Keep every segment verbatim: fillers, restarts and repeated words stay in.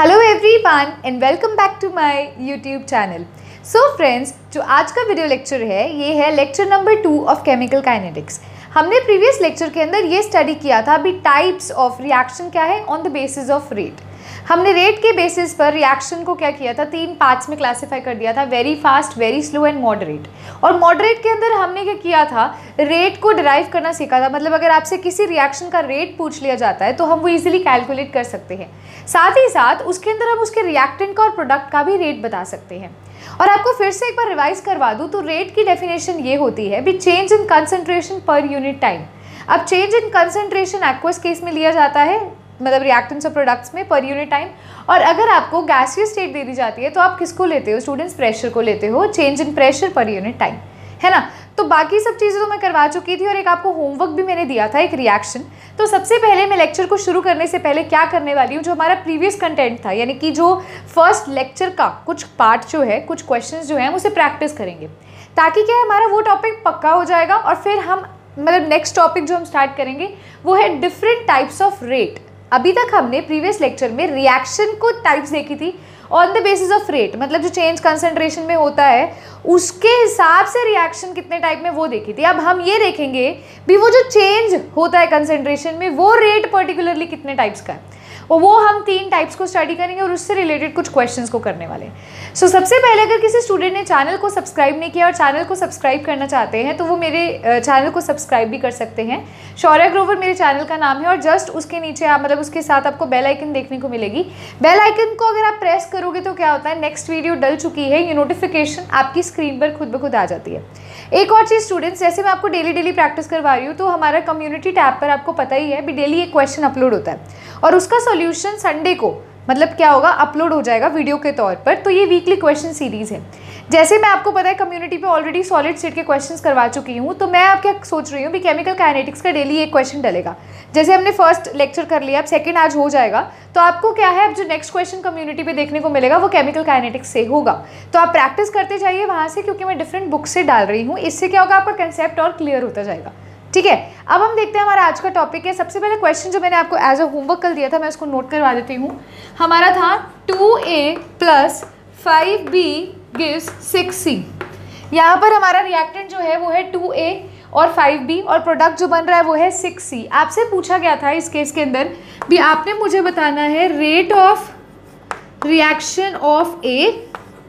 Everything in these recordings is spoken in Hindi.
Hello everyone and welcome back to my YouTube channel. So friends, जो आज का वीडियो लेक्चर है ये है lecture number two of chemical kinetics. हमने प्रीवियस लेक्चर के अंदर ये स्टडी किया था अभी टाइप्स ऑफ रिएक्शन क्या है on the basis of rate. हमने रेट के बेसिस पर रिएक्शन को क्या किया था, तीन पार्ट्स में क्लासिफाई कर दिया था, very fast, very slow and moderate. और मॉडरेट के अंदर हमने क्या किया था, रेट को डिराइव करना सीखा था। मतलब अगर आपसे किसी रिएक्शन का रेट पूछ लिया जाता है तो हम वो इजीली कैलकुलेट कर सकते हैं। साथ ही साथ उसके अंदर हम उसके रिएक्टेंट का और प्रोडक्ट का भी रेट बता सकते हैं। और आपको फिर से एक बार रिवाइज करवा दूं तो रेट की डेफिनेशन ये होती है भी change in concentration per unit time. अब change in concentration aqueous case में लिया जाता है, मतलब रिएक्टेंट्स और प्रोडक्ट्स में पर यूनिट टाइम। और अगर आपको गैसियस स्टेट दे दी जाती है तो आप किसको लेते हो स्टूडेंट्स, प्रेशर को लेते हो, change in pressure per unit time, है ना। तो बाकी सब चीज़ें तो मैं करवा चुकी थी और एक आपको होमवर्क भी मैंने दिया था, एक रिएक्शन। तो सबसे पहले मैं लेक्चर को शुरू करने से पहले क्या करने वाली हूँ, जो हमारा प्रीवियस कंटेंट था यानी कि जो फर्स्ट लेक्चर का कुछ पार्ट जो है, कुछ क्वेश्चंस जो हैं उसे प्रैक्टिस करेंगे, ताकि क्या है हमारा वो टॉपिक पक्का हो जाएगा। और फिर हम मतलब नेक्स्ट टॉपिक जो हम स्टार्ट करेंगे वो है डिफरेंट टाइप्स ऑफ रेट। अभी तक हमने प्रीवियस लेक्चर में रिएक्शन को टाइप्स देखी थी on the basis of rate, मतलब जो चेंज कंसंट्रेशन में होता है उसके हिसाब से रिएक्शन कितने टाइप में वो देखी थी। अब हम ये देखेंगे भी वो जो चेंज होता है कंसंट्रेशन में वो रेट पर्टिकुलरली कितने टाइप्स का है, और वो हम तीन टाइप्स को स्टडी करेंगे और उससे रिलेटेड कुछ क्वेश्चंस को करने वाले हैं। सो so, सबसे पहले अगर किसी स्टूडेंट ने चैनल को सब्सक्राइब नहीं किया और चैनल को सब्सक्राइब करना चाहते हैं तो वो मेरे चैनल को सब्सक्राइब भी कर सकते हैं। शौर्य ग्रोवर मेरे चैनल का नाम है और जस्ट उसके नीचे आप मतलब उसके साथ आपको बेल आइकन देखने को मिलेगी। बेल आइकन को अगर आप प्रेस करोगे तो क्या होता है, नेक्स्ट वीडियो डल चुकी है ये नोटिफिकेशन आपकी स्क्रीन पर खुद ब खुद आ जाती है। एक और चीज़ स्टूडेंट्स, जैसे मैं आपको डेली डेली प्रैक्टिस करवा रही हूँ तो हमारा कम्युनिटी टैब पर आपको पता ही है भी डेली एक क्वेश्चन अपलोड होता है और उसका सॉल्यूशन संडे को मतलब क्या होगा, अपलोड हो जाएगा वीडियो के तौर पर। तो ये वीकली क्वेश्चन सीरीज़ है। जैसे मैं आपको पता है कम्युनिटी पे ऑलरेडी सॉलिड स्टेट के क्वेश्चंस करवा चुकी हूँ, तो मैं आप क्या सोच रही हूँ भी केमिकल काइनेटिक्स का डेली एक क्वेश्चन डलेगा। जैसे हमने फर्स्ट लेक्चर कर लिया, अब सेकंड आज हो जाएगा, तो आपको क्या है अब जो नेक्स्ट क्वेश्चन कम्युनिटी पे देखने को मिलेगा वो केमिकल काइनेटिक्स से होगा। तो आप प्रैक्टिस करते जाइए वहाँ से, क्योंकि मैं डिफरेंट बुक से डाल रही हूँ। इससे क्या होगा, आपका कंसेप्ट और क्लियर होता जाएगा। ठीक है, अब हम देखते हैं हमारा आज का टॉपिक है। सबसे पहले क्वेश्चन जो मैंने आपको एज अ होमवर्क कल दिया था मैं उसको नोट करवा देती हूँ। हमारा था two A plus five B gives six C. यहाँ पर हमारा रिएक्टेंट जो है वो है टू ए और फाइव बी और प्रोडक्ट जो बन रहा है वो है सिक्स सी। आपसे पूछा गया था इस केस के अंदर भी आपने मुझे बताना है rate of reaction of A,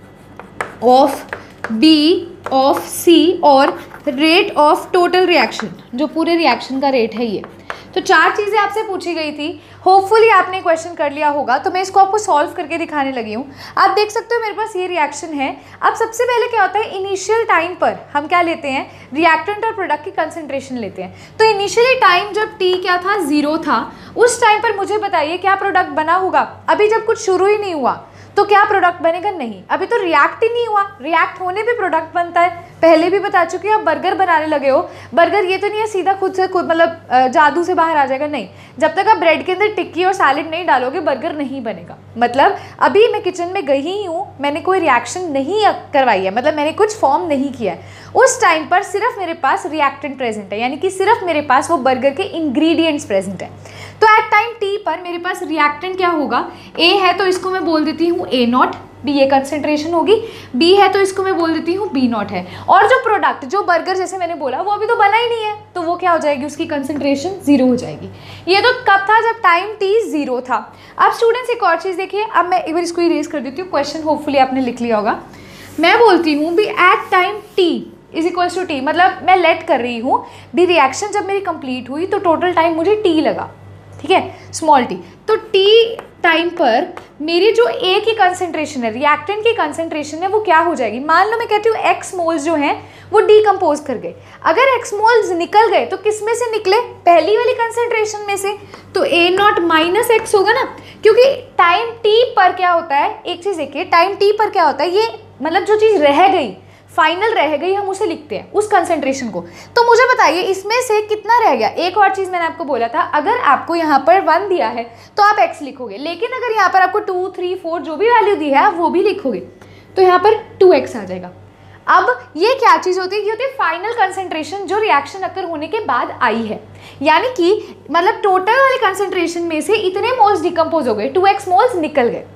of B, of C और रेट ऑफ टोटल रिएक्शन, जो पूरे रिएक्शन का रेट है ये। तो चार चीज़ें आपसे पूछी गई थी। होपफुली आपने क्वेश्चन कर लिया होगा, तो मैं इसको आपको सॉल्व करके दिखाने लगी हूँ। आप देख सकते हो मेरे पास ये रिएक्शन है। अब सबसे पहले क्या होता है, इनिशियल टाइम पर हम क्या लेते हैं, रिएक्टेंट और प्रोडक्ट की कंसंट्रेशन लेते हैं। तो इनिशियली टाइम जब टी क्या था, जीरो था, उस टाइम पर मुझे बताइए क्या प्रोडक्ट बना होगा। अभी जब कुछ शुरू ही नहीं हुआ तो क्या प्रोडक्ट बनेगा, नहीं, अभी तो रिएक्ट ही नहीं हुआ। रिएक्ट होने पे प्रोडक्ट बनता है, पहले भी बता चुकी हूँ। आप बर्गर बनाने लगे हो, बर्गर ये तो नहीं है सीधा खुद से खुद मतलब जादू से बाहर आ जाएगा, नहीं। जब तक आप ब्रेड के अंदर टिक्की और सैलेड नहीं डालोगे बर्गर नहीं बनेगा। मतलब अभी मैं किचन में गई ही हूँ, मैंने कोई रिएक्शन नहीं करवाई है, मतलब मैंने कुछ फॉर्म नहीं किया है। उस टाइम पर सिर्फ मेरे पास रिएक्टेंट प्रेजेंट है, यानी कि सिर्फ मेरे पास वो बर्गर के इंग्रेडिएंट्स प्रेजेंट है। तो एट टाइम टी पर मेरे पास रिएक्टेंट क्या होगा, ए है तो इसको मैं बोल देती हूँ ए नॉट, बी ये कंसंट्रेशन होगी, बी है तो इसको मैं बोल देती हूँ बी नॉट है। और जो प्रोडक्ट जो बर्गर जैसे मैंने बोला वो अभी तो बना ही नहीं है, तो वो क्या हो जाएगी, उसकी कंसंट्रेशन जीरो हो जाएगी। ये तो कब था, जब टाइम टी जीरो था। अब स्टूडेंट्स एक और चीज़ देखिए, अब मैं एक बार इसको इरेज कर देती हूँ, क्वेश्चन होपफुली आपने लिख लिया होगा। मैं बोलती हूँ भी at time T is equals to T, मतलब मैं लेट कर रही हूँ भी रिएक्शन जब मेरी कंप्लीट हुई तो टोटल टाइम मुझे टी लगा, ठीक है, स्मॉल टी। तो टी टाइम पर मेरी जो ए की कंसंट्रेशन है, रिएक्टेंट की कंसंट्रेशन है, वो क्या हो जाएगी। मान लो मैं कहती हूँ एक्स मोल्स जो हैं वो डीकम्पोज कर गए। अगर एक्स मोल्स निकल गए तो किस में से निकले, पहली वाली कंसंट्रेशन में से। तो ए नॉट माइनस एक्स होगा ना, क्योंकि टाइम टी पर क्या होता है, एक चीज़ देखिए, टाइम टी पर क्या होता है, ये मतलब जो चीज़ रह गई, फाइनल रह गई, हम उसे लिखते हैं उस कंसंट्रेशन को। तो मुझे बताइए इसमें से कितना रह गया। एक और चीज़ मैंने आपको बोला था, अगर आपको यहाँ पर वन दिया है तो आप एक्स लिखोगे, लेकिन अगर यहाँ पर आपको टू थ्री फोर जो भी वैल्यू दी है आप वो भी लिखोगे, तो यहाँ पर टू एक्स आ जाएगा। अब ये क्या चीज़ होती है, ये होती है फाइनल कंसंट्रेशन जो रिएक्शन अकर होने के बाद आई है। यानी कि मतलब टोटल वाले कंसंट्रेशन में से इतने मोल्स डिकम्पोज हो गए, टू एक्स मोल्स निकल गए।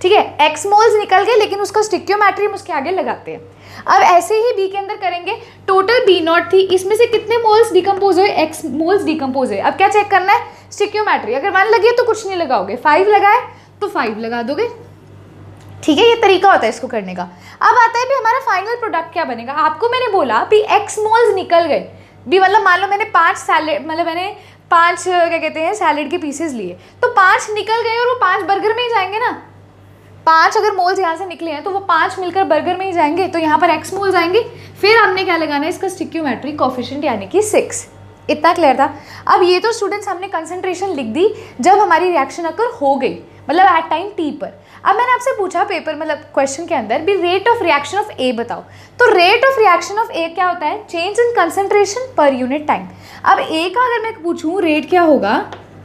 ठीक है, एक्स मोल्स निकल गए लेकिन उसका स्टिक्योमेट्री हम उसके आगे लगाते हैं। अब ऐसे ही बी के अंदर करेंगे, टोटल बी नॉट थी, इसमें से कितने मोल्स डिकम्पोज हुए, एक्स मोल्स डिकम्पोज हुए। अब क्या चेक करना है, स्टिक्योमेट्री। अगर वन लगी है तो कुछ नहीं लगाओगे, फाइव लगाए तो फाइव लगा दोगे, ठीक है, ये तरीका होता है इसको करने का। अब आता है भी हमारा फाइनल प्रोडक्ट क्या बनेगा। आपको मैंने बोला भी एक्स मोल्स निकल गए भी, मतलब मान लो मैंने पांच सैलेड मतलब मैंने पांच क्या कहते हैं सैलेड के पीसेस लिए, तो पांच निकल गए और वो पांच बर्गर में ही जाएंगे ना। पांच अगर मोल्स यहाँ से निकले हैं तो वो पांच मिलकर बर्गर में ही जाएंगे, तो यहाँ पर एक्स मोल्स आएंगे। फिर हमने क्या लगाना है, इसका स्टिक्योमेट्री कोफिशिएंट यानी कि सिक्स। इतना क्लियर था। अब ये तो स्टूडेंट्स हमने कंसंट्रेशन लिख दी जब हमारी रिएक्शन अकर हो गई, मतलब एट टाइम टी पर। अब मैंने आपसे पूछा पेपर मतलब क्वेश्चन के अंदर भी rate of reaction of A बताओ, तो rate of reaction of A क्या होता है, change in concentration per unit time. अब ए का अगर मैं पूछूं रेट क्या होगा,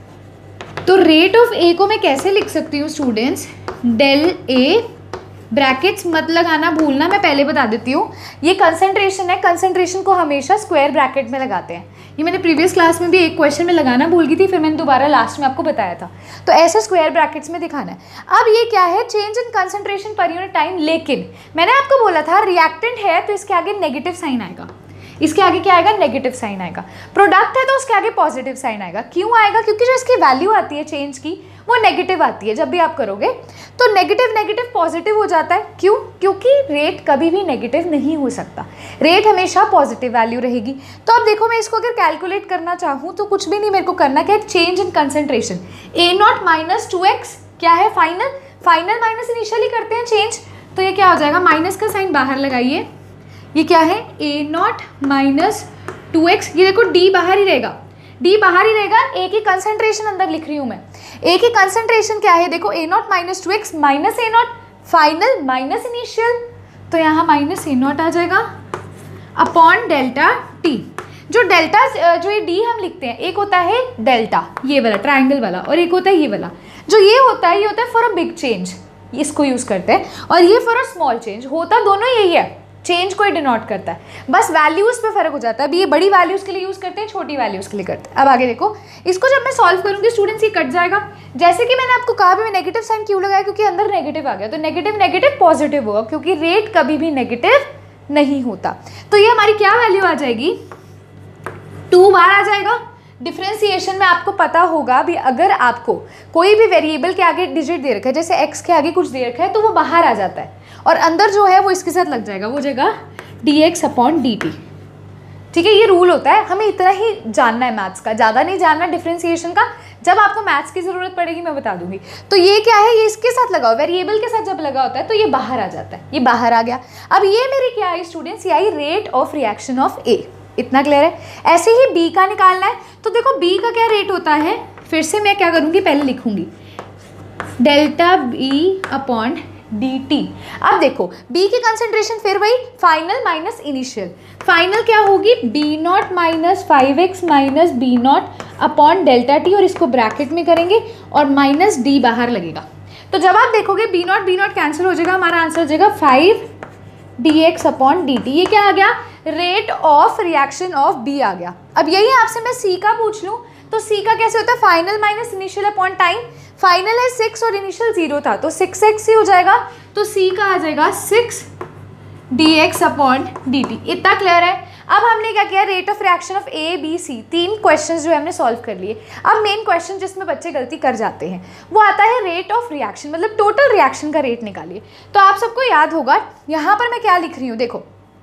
तो रेट ऑफ ए को मैं कैसे लिख सकती हूँ स्टूडेंट्स, डेल ए, ब्रैकेट्स मत लगाना भूलना, मैं पहले बता देती हूँ, ये कंसंट्रेशन है, कंसंट्रेशन को हमेशा स्क्वायर ब्रैकेट में लगाते हैं। ये मैंने प्रीवियस क्लास में भी एक क्वेश्चन में लगाना भूल गई थी, फिर मैंने दोबारा लास्ट में आपको बताया था, तो ऐसे स्क्वायर ब्रैकेट्स में दिखाना है। अब ये क्या है, change in concentration per unit time, लेकिन मैंने आपको बोला था रिएक्टेंट है तो इसके आगे नेगेटिव साइन आएगा, इसके आगे क्या आएगा, नेगेटिव साइन आएगा। प्रोडक्ट है तो उसके आगे पॉजिटिव साइन आएगा। क्यों आएगा, क्योंकि जो इसकी वैल्यू आती है चेंज की वो नेगेटिव आती है। जब भी आप करोगे तो नेगेटिव नेगेटिव पॉजिटिव हो जाता है। क्यों, क्योंकि रेट कभी भी नेगेटिव नहीं हो सकता, रेट हमेशा पॉजिटिव वैल्यू रहेगी। तो अब देखो मैं इसको अगर कैलकुलेट करना चाहूँ तो कुछ भी नहीं, मेरे को करना क्या है, change in concentration, A naught minus two x क्या है, फाइनल, फाइनल माइनस इनिशियली करते हैं चेंज, तो ये क्या हो जाएगा, माइनस का साइन बाहर लगाइए, ये क्या है, A naught minus two x, ये देखो डी बाहर ही रहेगा, डी बाहर ही रहेगा, ए की कंसंट्रेशन अंदर लिख रही हूँ मैं। ए की कंसंट्रेशन क्या है, देखो A naught minus two x minus A naught final minus initial, तो यहाँ माइनस ए नॉट आ जाएगा अपॉन डेल्टा टी। जो डेल्टा जो ये डी हम लिखते हैं, एक होता है डेल्टा ये वाला ट्राइंगल वाला, और एक होता है ये वाला। जो ये होता है ये होता है फॉर अ बिग चेंज, इसको यूज करते हैं, और ये फॉर अ स्मॉल चेंज, होता दोनों यही है, चेंज को डिनोट करता है, बस वैल्यूज पे फर्क हो जाता है। अभी ये बड़ी वैल्यूज के लिए यूज करते हैं, छोटी वैल्यूज के लिए करते हैं। अब आगे देखो, इसको जब मैं सॉल्व करूंगी स्टूडेंट्स ये कट जाएगा। जैसे कि मैंने आपको कहा भी मैं नेगेटिव साइन क्यों लगाया, क्योंकि अंदर नेगेटिव आ गया, तो नेगेटिव नेगेटिव पॉजिटिव होगा, क्योंकि रेट कभी भी नेगेटिव नहीं होता। तो ये हमारी क्या वैल्यू आ जाएगी, टू बार आ जाएगा। डिफ्रेंसिएशन में आपको पता होगा भी, अगर आपको कोई भी वेरिएबल के आगे डिजिट दे रखा है, जैसे एक्स के आगे कुछ दे रखा है, तो वो बाहर आ जाता है और अंदर जो है वो इसके साथ लग जाएगा, वो जगह D x upon D T. ठीक है, ये रूल होता है, हमें इतना ही जानना है मैथ्स का, ज़्यादा नहीं जानना डिफ्रेंसिएशन का। जब आपको मैथ्स की ज़रूरत पड़ेगी मैं बता दूंगी। तो ये क्या है, ये इसके साथ लगा हो, वेरिएबल के साथ जब लगा होता है तो ये बाहर आ जाता है, ये बाहर आ गया। अब ये मेरी क्या आई स्टूडेंट्स, ये आई rate of reaction of A. इतना क्लियर है। ऐसे ही बी का निकालना है, तो देखो बी का क्या रेट होता है, फिर से मैं क्या करूँगी, पहले लिखूंगी delta B upon D T. अब देखो बी की कंसेंट्रेशन फिर वही फाइनल माइनस इनिशियल, फाइनल क्या होगी, B naught minus five X minus B naught upon delta T, और इसको ब्रैकेट में करेंगे और माइनस डी बाहर लगेगा। तो जब आप देखोगे B naught B naught cancel हो जाएगा, हमारा आंसर हो जाएगा five D x upon D T. ये क्या आ गया, rate of reaction of B आ गया। अब यही आपसे मैं सी का पूछ लूँ तो सी का कैसे होता है, final minus initial upon time. Final है सिक्स और इनिशियल जीरो था, तो सिक्स एक्स ही हो जाएगा, तो सी का आ जाएगा six D x upon D T. इतना क्लियर है। अब हमने क्या किया, rate of reaction of A B C, तीन क्वेश्चंस जो है हमने सॉल्व कर लिए। अब मेन क्वेश्चन जिसमें बच्चे गलती कर जाते हैं वो आता है रेट ऑफ रिएक्शन, मतलब टोटल रिएक्शन का रेट निकालिए। तो आप सबको याद होगा यहाँ पर मैं क्या लिख रही हूँ, देखो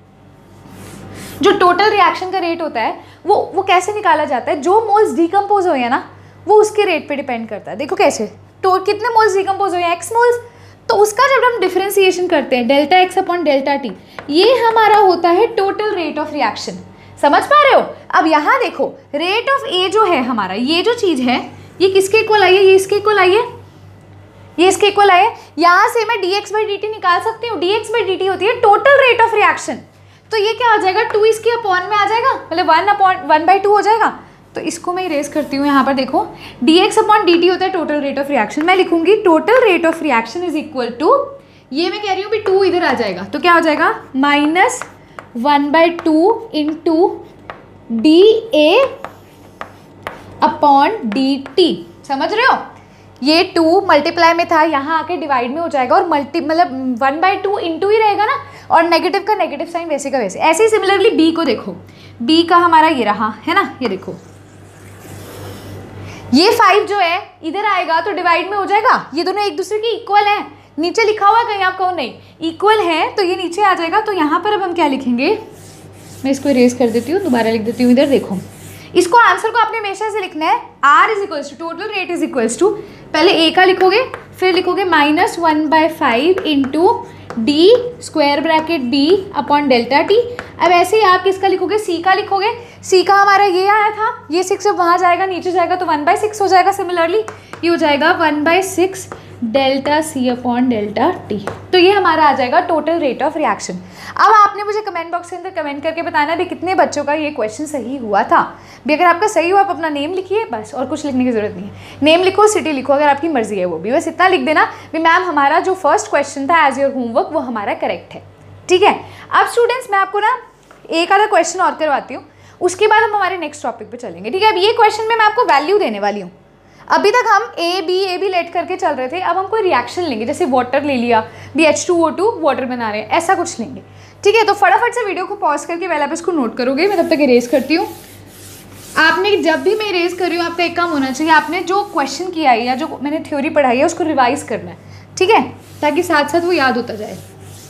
जो टोटल रिएक्शन का रेट होता है वो वो कैसे निकाला जाता है, जो मोल्स डिकम्पोज हुए हैं ना वो उसके रेट पे डिपेंड करता है। देखो कैसे, तो कितने मोल्स डिकम्पोज हुए हैं, एक्स मोल्स, तो उसका जब हम डिफरेंशिएशन करते हैं delta X upon delta T, ये हमारा होता है टोटल रेट ऑफ रिएक्शन। समझ पा रहे हो। अब यहाँ देखो रेट ऑफ ए जो है हमारा, ये जो चीज़ है ये किसके इक्वल आई है, ये इसके इक्वल आई है, ये इसके इक्वल आई है। यहाँ से मैं D X by D T निकाल सकती हूँ, D X by D T होती है टोटल रेट ऑफ रिएक्शन। तो ये क्या आ जाएगा, टू इसके अपॉन में आ जाएगा, मतलब one upon one by two हो जाएगा। तो इसको मैं इरेज करती हूँ, यहाँ पर देखो D x upon D T होता है टोटल रेट ऑफ रिएक्शन। मैं लिखूंगी total rate of reaction is equal to, ये मैं कह रही हूँ भी टू इधर आ जाएगा, तो क्या हो जाएगा minus one by two into D A upon D T. समझ रहे हो, ये टू मल्टीप्लाई में था, यहाँ आके डिवाइड में हो जाएगा और मल्टी मतलब वन बाई टू इंटू ही रहेगा ना, और नेगेटिव का नेगेटिव साइन वैसे का वैसे। ऐसे ही सिमिलरली बी को देखो, बी का हमारा ये रहा है ना, ये देखो ये फाइव जो है इधर आएगा तो डिवाइड में हो जाएगा, ये दोनों एक दूसरे की इक्वल हैं, नीचे लिखा हुआ है कहीं आप कहो नहीं, इक्वल है तो ये नीचे आ जाएगा। तो यहाँ पर अब हम क्या लिखेंगे, मैं इसको इरेज कर देती हूँ, दोबारा लिख देती हूँ। इधर देखो, इसको आंसर को आपने हमेशा से लिखना है, R is equals to total rate is equals to, पहले ए का लिखोगे, फिर लिखोगे minus one by five into D square bracket B upon delta T. अब ऐसे ही आप किसका लिखोगे, सी का लिखोगे, सी का हमारा ये आया था, ये सिक्स जब वहाँ जाएगा नीचे जाएगा तो वन बाय सिक्स हो जाएगा, सिमिलरली ये हो जाएगा one by six delta C upon delta T. तो ये हमारा आ जाएगा टोटल रेट ऑफ रिएक्शन। अब आपने मुझे कमेंट बॉक्स के अंदर कमेंट करके बताना भी कितने बच्चों का ये क्वेश्चन सही हुआ था। भी अगर आपका सही हुआ आप अपना नेम लिखिए बस, और कुछ लिखने की जरूरत नहीं है। नेम लिखो, सिटी लिखो, अगर आपकी मर्जी है वो भी, बस इतना लिख देना भी मैम हमारा जो फर्स्ट क्वेश्चन था एज योर होमवर्क वो हमारा करेक्ट है, ठीक है। अब स्टूडेंट्स मैं आपको ना एक आधा क्वेश्चन और करवाती हूँ, उसके बाद हम हमारे नेक्स्ट टॉपिक पे चलेंगे, ठीक है। अब ये क्वेश्चन में मैं आपको वैल्यू देने वाली हूँ। अभी तक हम A B A B let करके चल रहे थे, अब हम कोई रिएक्शन लेंगे, जैसे वाटर ले लिया, B H two O to water बना रहे हैं, ऐसा कुछ लेंगे, ठीक है। तो फटाफट से वीडियो को पॉज करके पहले आप इसको नोट करोगे, मैं तब तक इरेज करती हूँ। आपने जब भी मैं इरेज कर रही हूँ आपका एक काम होना चाहिए, आपने जो क्वेश्चन किया है या जो मैंने थ्योरी पढ़ाई है उसको रिवाइज करना है, ठीक है, ताकि साथ साथ वो याद होता जाए।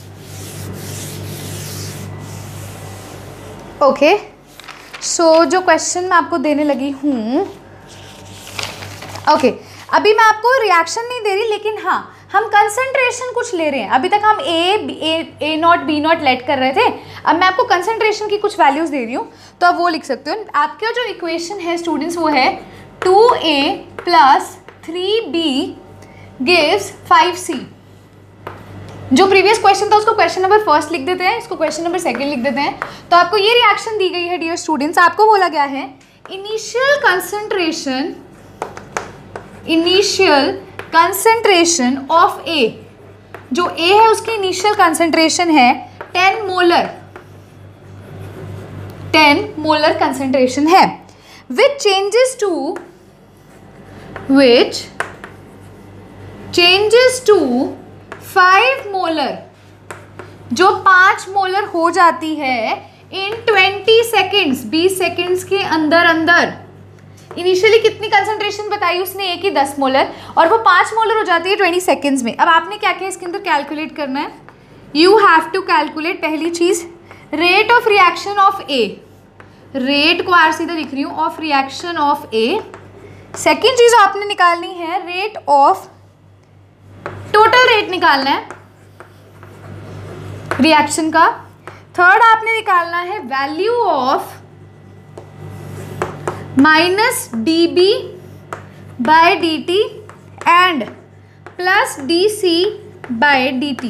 Okay okay. सो so, जो क्वेश्चन मैं आपको देने लगी हूँ, ओके okay. अभी मैं आपको रिएक्शन नहीं दे रही, लेकिन हाँ हम कंसंट्रेशन कुछ ले रहे हैं। अभी तक हम A A A not B naught let कर रहे थे, अब मैं आपको कंसंट्रेशन की कुछ वैल्यूज दे रही हूँ, तो आप वो लिख सकते हो। आपका जो इक्वेशन है स्टूडेंट्स वो है two A plus three B gives five C. जो प्रीवियस क्वेश्चन था उसको क्वेश्चन नंबर फर्स्ट लिख देते हैं, इसको क्वेश्चन नंबर सेकंड लिख देते हैं। तो आपको ये रिएक्शन दी गई है डियर स्टूडेंट्स, आपको बोला गया है initial concentration initial concentration of A, जो ए है उसकी इनिशियल कंसंट्रेशन है ten molar ten molar concentration है, which changes to which changes to five molar, जो पांच मोलर हो जाती है इन ट्वेंटी सेकेंड्स, बीस सेकेंड्स के अंदर अंदर। इनिशियली कितनी कंसंट्रेशन बताई उसने, एक ही दस मोलर, और वो पांच मोलर हो जाती है ट्वेंटी सेकेंड्स में। अब आपने क्या क्या इसके अंदर कैलकुलेट करना है, यू हैव टू कैलकुलेट पहली चीज rate of reaction of A, rate को आर सीधा लिख रही हूँ, of reaction of A. Second चीज आपने निकालनी है रेट ऑफ, टोटल रेट निकालना है रिएक्शन का। थर्ड आपने निकालना है value of minus D B by D T and plus D C by D T.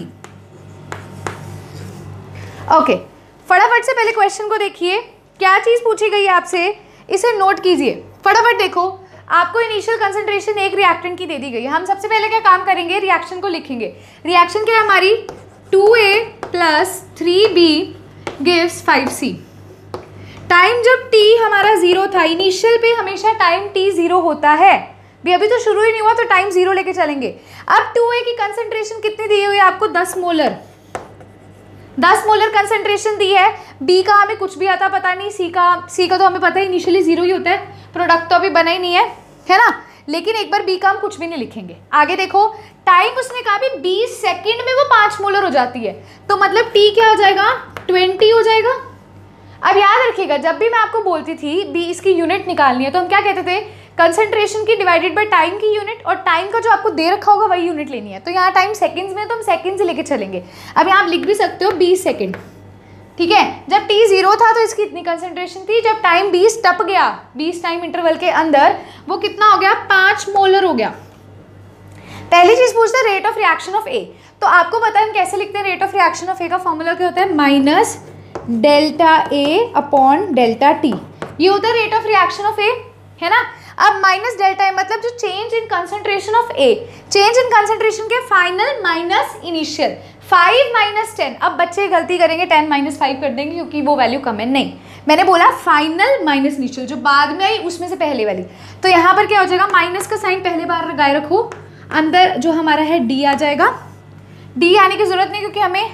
Okay, फटाफट से पहले क्वेश्चन को देखिए, क्या चीज पूछी गई है आपसे, इसे नोट कीजिए फटाफट। देखो आपको इनिशियल कंसंट्रेशन एक रिएक्टेंट की दे दी गई है, हम सबसे पहले क्या काम करेंगे, रिएक्शन को लिखेंगे। रिएक्शन क्या है हमारी, two A plus three B gives five C. Time जब t हमारा जीरो था, इनिशियल पे हमेशा टाइम t जीरो होता है, भी अभी तो शुरू ही नहीं हुआ तो टाइम जीरो लेके चलेंगे। अब टू ए की कंसंट्रेशन कितनी दी हुई है आपको, दस मोलर, दस मोलर कंसंट्रेशन दी है। बी का हमें कुछ भी आता पता नहीं, सी का सी का तो हमें पता है इनिशियली जीरो ही होता है, प्रोडक्ट तो अभी बना ही नहीं है, है ना। लेकिन एक बार बी का हम कुछ भी नहीं लिखेंगे। आगे देखो, टाइम उसने कहा भी बीस सेकंड में वो पांच मोलर हो जाती है, तो मतलब टी क्या हो जाएगा, ट्वेंटी हो जाएगा। अब याद रखिएगा, जब भी मैं आपको बोलती थी बी इसकी यूनिट निकालनी है, तो हम क्या कहते थे, कंसंट्रेशन की डिवाइडेड बाय टाइम की यूनिट, और टाइम का जो आपको दे रखा होगा वही यूनिट लेनी है। तो यहाँ टाइम सेकंड्स में, तो हम सेकंड से लेके चलेंगे। अब यहाँ आप लिख भी सकते हो बीस सेकंड, ठीक है। जब टी जीरो था तो इसकी इतनी कंसंट्रेशन थी, जब टाइम बीस टप गया, बीस टाइम इंटरवल के अंदर, वो कितना हो गया, पांच मोलर हो गया। पहली चीज पूछते हैं rate of reaction of A, तो आपको पता है हम कैसे लिखते हैं rate of reaction of A का फॉर्मूला क्या होता है, minus delta A upon delta T, ये होता है rate of reaction of A, है ना। अब माइनस डेल्टा ए मतलब जो change in concentration of A, change in concentration के final minus initial, five minus ten. अब बच्चे गलती करेंगे, टेन माइनस फाइव कर देंगे क्योंकि वो वैल्यू कम है, नहीं, मैंने बोला फाइनल माइनस इनिशियल, जो बाद में आई उसमें से पहले वाली। तो यहाँ पर क्या हो जाएगा, माइनस का साइन पहले बार लगाए रखो, अंदर जो हमारा है डी आ जाएगा। डी आने की जरूरत नहीं क्योंकि हमें,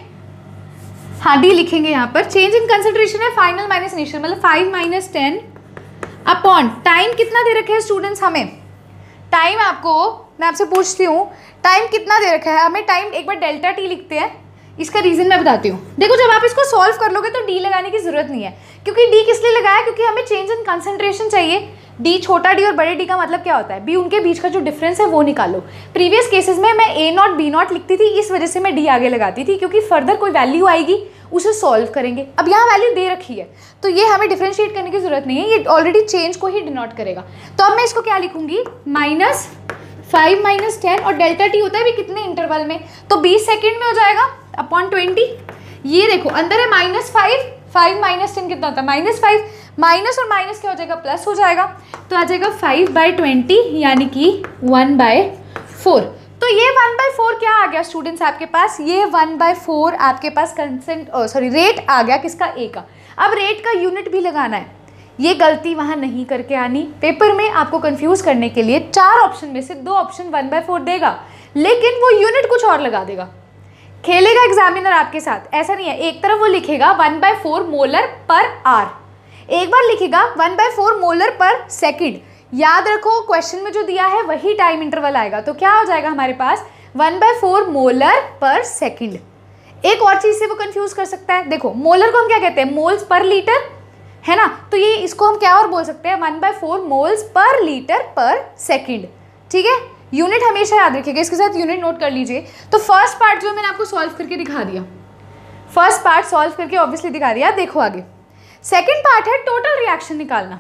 हाँ डी लिखेंगे यहाँ पर। चेंज इन कंसिडरेशन है फाइनल माइनस इनिशियल, मतलब five minus ten upon time कितना दे रखे हैं स्टूडेंट्स हमें, टाइम आपको मैं आपसे पूछती हूँ टाइम कितना दे रखा है हमें, टाइम एक बार डेल्टा टी लिखते हैं, इसका रीजन मैं बताती हूँ। देखो जब आप इसको सॉल्व कर लोगे तो डी लगाने की जरूरत नहीं है, क्योंकि डी किस लिए लगाया, क्योंकि हमें चेंज इन कंसंट्रेशन चाहिए। डी छोटा डी और बड़े डी का मतलब क्या होता है, बी उनके बीच का जो डिफरेंस है वो निकालो। प्रीवियस केसेस में मैं ए नॉट बी नॉट लिखती थी, इस वजह से मैं डी आगे लगाती थी, क्योंकि फर्दर कोई वैल्यू आएगी उसे सॉल्व करेंगे। अब यहाँ वैल्यू दे रखी है तो ये हमें डिफरेंशिएट करने की जरूरत नहीं है, ये ऑलरेडी चेंज को ही डिनोट करेगा। तो अब मैं इसको क्या लिखूंगी, माइनस फाइव माइनस टेन, और डेल्टा टी होता है भी कितने इंटरवल में, तो बीस सेकेंड में हो जाएगा अपॉन ट्वेंटी। ये देखो अंदर है minus five, five minus ten कितना होता है माइनस फाइव, माइनस और माइनस क्या हो जाएगा प्लस हो जाएगा, तो आ जाएगा फाइव बाई ट्वेंटी यानी कि वन बाय फोर। तो ये वन बाय फोर क्या आ गया स्टूडेंट्स आपके पास, ये वन बाय फोर आपके पास कंसेंट सॉरी रेट आ गया किसका, ए का। अब रेट का यूनिट भी लगाना है, ये गलती वहाँ नहीं करके आनी। पेपर में आपको कंफ्यूज करने के लिए चार ऑप्शन में से दो ऑप्शन वन बाय फोर देगा, लेकिन वो यूनिट कुछ और लगा देगा। खेलेगा एग्जामिनर आपके साथ, ऐसा नहीं है। एक तरफ वो लिखेगा one by four molar per R, एक बार लिखेगा one by four molar per second. याद रखो क्वेश्चन में जो दिया है वही टाइम इंटरवल आएगा, तो क्या हो जाएगा हमारे पास one by four molar per second. एक और चीज से वो कंफ्यूज कर सकता है, देखो मोलर को हम क्या कहते हैं, मोल्स पर लीटर, है ना, तो ये इसको हम क्या और बोल सकते हैं, one by four moles per litre per second. ठीक है, यूनिट हमेशा याद रखिएगा, इसके साथ यूनिट नोट कर लीजिए। तो फर्स्ट पार्ट जो मैंने आपको सॉल्व करके दिखा दिया, फर्स्ट पार्ट सॉल्व करके ऑब्वियसली दिखा दिया। देखो आगे सेकंड पार्ट है टोटल रिएक्शन निकालना।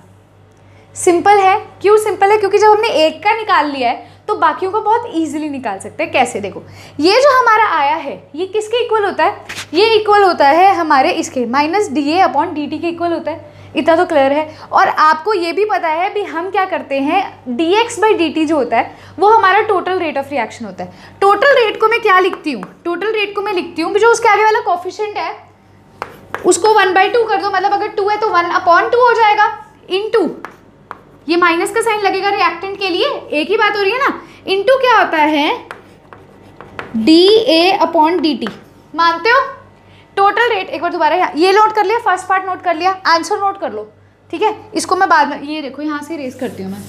सिंपल है, क्यों सिंपल है, क्योंकि जब हमने एक का निकाल लिया है तो बाकियों को बहुत इजीली निकाल सकते हैं। कैसे, देखो ये जो हमारा आया है ये किसके इक्वल होता है, ये इक्वल होता है हमारे इसके minus D A upon D T के इक्वल होता है, इतना तो क्लियर है। और आपको ये भी पता है भी हम क्या करते हैं, D X by D T जो होता है वो हमारा टोटल रेट ऑफ रिएक्शन होता है। टोटल रेट को मैं क्या लिखती हूँ, टोटल रेट को मैं लिखती हूँ जो उसके आगे वाला कोफिशिएंट है उसको वन बाई टू कर दो, मतलब अगर टू है तो वन अपॉन टू हो जाएगा, इन टू ये माइनस का साइन लगेगा रिएक्टेंट के लिए, एक ही बात हो रही है ना। इनटू क्या होता है D A upon D T, मानते हो। टोटल रेट एक बार दोबारा ये नोट कर लिया, फर्स्ट पार्ट नोट कर लिया, आंसर नोट कर लो, ठीक है। इसको मैं बाद में, ये देखो यहाँ से रेस करती हूँ मैं,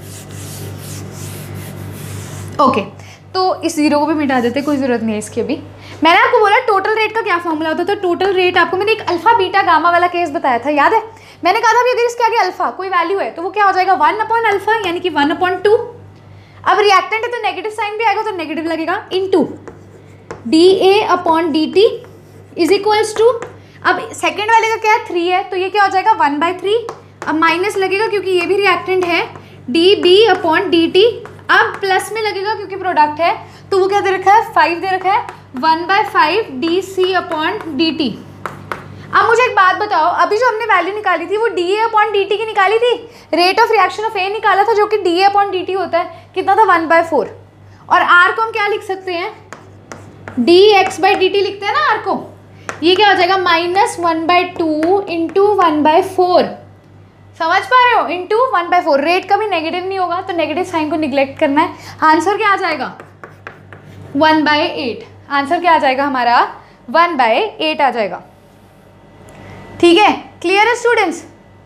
ओके। तो इस जीरो को भी मिटा देते, कोई ज़रूरत नहीं है इसकी अभी। मैंने आपको बोला टोटल रेट का क्या फॉर्मूला होता था, तो टोटल रेट आपको मैंने एक अल्फा बीटा गामा वाला केस बताया था, याद है। मैंने कहा था भी अगर इसके आगे अल्फा कोई वैल्यू है तो वो क्या हो जाएगा वन अपॉन अल्फा यानी कि वन अपॉन टू। अब रिएक्टेंट है तो नेगेटिव साइन भी आएगा तो नेगेटिव लगेगा, into D A upon D T is equals to, अब सेकेंड वाले का क्या है थ्री है तो ये क्या हो जाएगा वन बाई थ्री, अब माइनस लगेगा क्योंकि ये भी रिएक्टेंट है, D B upon D T, अब प्लस में लगेगा क्योंकि प्रोडक्ट है, तो वो क्या दे रखा है फाइव दे रखा है, one by five D C upon D T. अब मुझे एक बात बताओ, अभी जो हमने वैल्यू निकाली थी वो D A upon D T की निकाली थी, rate of reaction of A निकाला था जो कि D A upon D T होता है, कितना था वन बाय फोर, और आर को हम क्या लिख सकते हैं D X by D T लिखते हैं ना आर को, ये क्या हो जाएगा minus one by two into one by four, समझ पा रहे हो, into one by four. Rate कभी नेगेटिव नहीं होगा तो नेगेटिव साइन को निग्लेक्ट करना है। आंसर क्या आ जाएगा वन बाई एट, आंसर क्या आ जाएगा हमारा वन बाई एट आ जाएगा, ठीक है। क्लियर है स्टूडेंट्स।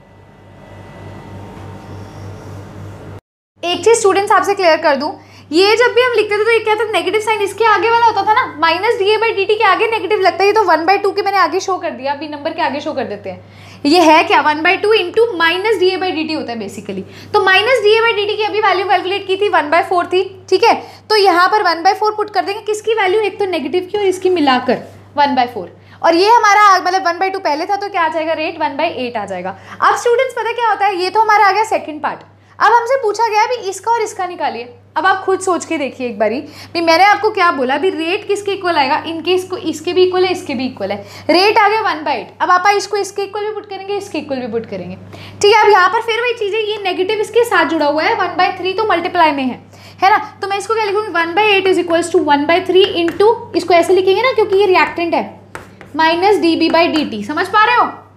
एक चीज स्टूडेंट्स आपसे क्लियर कर दूं, ये जब भी हम लिखते थे तो ये क्या था नेगेटिव साइन इसके आगे वाला होता था ना, minus D A by D T के आगे नेगेटिव लगता है, ये तो वन बाई टू के मैंने आगे शो कर दिया, अभी नंबर के आगे शो कर देते हैं। ये है क्या one by two into minus D A by D T होता है बेसिकली, तो minus D A by D T की अभी वैल्यू कैलकुलेट की थी वन बाई फोर थी, ठीक है। तो यहाँ पर वन बाई फोर पुट कर देंगे, किसकी वैल्यू, एक तो नेगेटिव की और इसकी मिलाकर वन बाई फोर, और ये हमारा मतलब वन बाई टू पहले था तो क्या आ जाएगा रेट वन बाई एट आ जाएगा। अब स्टूडेंट्स पता क्या होता है, ये तो हमारा आ गया सेकंड पार्ट। अब हमसे पूछा गया भी इसका और इसका निकालिए। अब आप खुद सोच के देखिए एक बारी भी, मैंने आपको क्या बोला भी रेट किसके इक्वल आएगा, इनके इसको इसके भी इक्वल है, इसके भी इक्वल है, रेट आ गया वन बाई एट। अब आप इसको इसके इक्वल भी पुट करेंगे, इसके इक्वल भी पुट करेंगे, ठीक है। अब यहाँ पर फिर वही चीज़ है, ये नेगेटिव इसके साथ जुड़ा हुआ है, वन बाई थ्री तो मल्टीप्लाई में है है ना, तो मैं इसको क्या लिखूंगी one by eight is equals to one by three into, इसको ऐसे लिखेंगे ना क्योंकि ये रिएक्टेंट है, minus D B by D T, समझ पा रहे हो।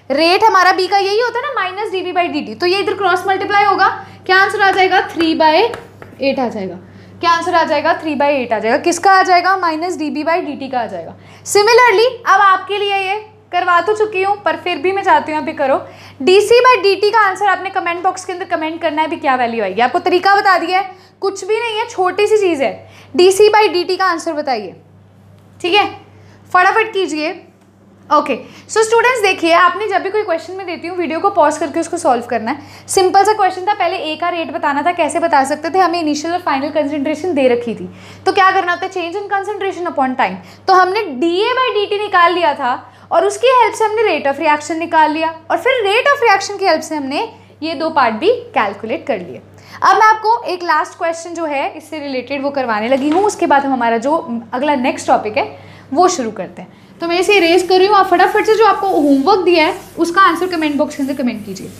रेट हमारा बी का यही होता है ना, minus D B by D T, तो ये इधर क्रॉस मल्टीप्लाई होगा, क्या आंसर आ जाएगा, थ्री बाई एट आ जाएगा। क्या आंसर आ जाएगा, थ्री बाई एट आ जाएगा। किसका आ जाएगा, minus D B by D T का आ जाएगा। सिमिलरली अब आपके लिए ये करवा तो चुकी हूँ, पर फिर भी मैं चाहती हूँ यहाँ पे करो। D C by D T का आंसर आपने कमेंट बॉक्स के अंदर कमेंट करना है भी क्या वैल्यू आएगी। आपको तरीका बता दिया है, कुछ भी नहीं है, छोटी सी चीज़ है। D C by D T का आंसर बताइए, ठीक है, फटाफट कीजिए। ओके सो स्टूडेंट्स देखिए, आपने जब भी कोई क्वेश्चन में देती हूँ वीडियो को पॉज करके उसको सॉल्व करना है। सिंपल सा क्वेश्चन था, पहले ए का रेट बताना था, कैसे बता सकते थे, हमें इनिशियल और फाइनल कंसंट्रेशन दे रखी थी, तो क्या करना होता है, change in concentration upon time. तो हमने D A by D T निकाल लिया था और उसकी हेल्प से हमने रेट ऑफ रिएक्शन निकाल लिया, और फिर रेट ऑफ रिएक्शन की हेल्प से हमने ये दो पार्ट भी कैलकुलेट कर लिए। अब मैं आपको एक लास्ट क्वेश्चन जो है इससे रिलेटेड वो करवाने लगी हूँ, उसके बाद हम हमारा जो अगला नेक्स्ट टॉपिक है वो शुरू करते हैं। तो मैं इसे इरेज कर रही हूँ, आप फटाफट से जो आपको होमवर्क दिया है उसका आंसर कमेंट बॉक्स के अंदर कमेंट कीजिए।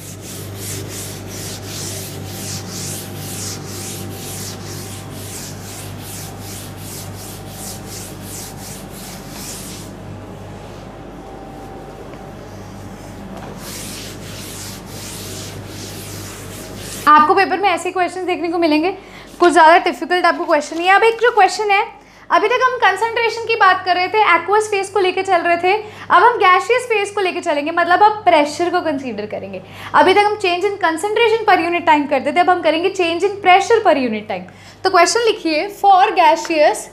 आपको पेपर में ऐसे क्वेश्चन देखने को मिलेंगे, कुछ ज़्यादा डिफिकल्ट आपको क्वेश्चन नहीं है। अब एक जो क्वेश्चन है, अभी तक हम कंसंट्रेशन की बात कर रहे थे, एक्वस फेज को लेके चल रहे थे, अब हम गैसियस फेज को लेके चलेंगे, मतलब अब प्रेशर को कंसीडर करेंगे। अभी तक हम change in concentration per unit time करते थे, अब हम करेंगे change in pressure per unit time. तो क्वेश्चन लिखिए, for gaseous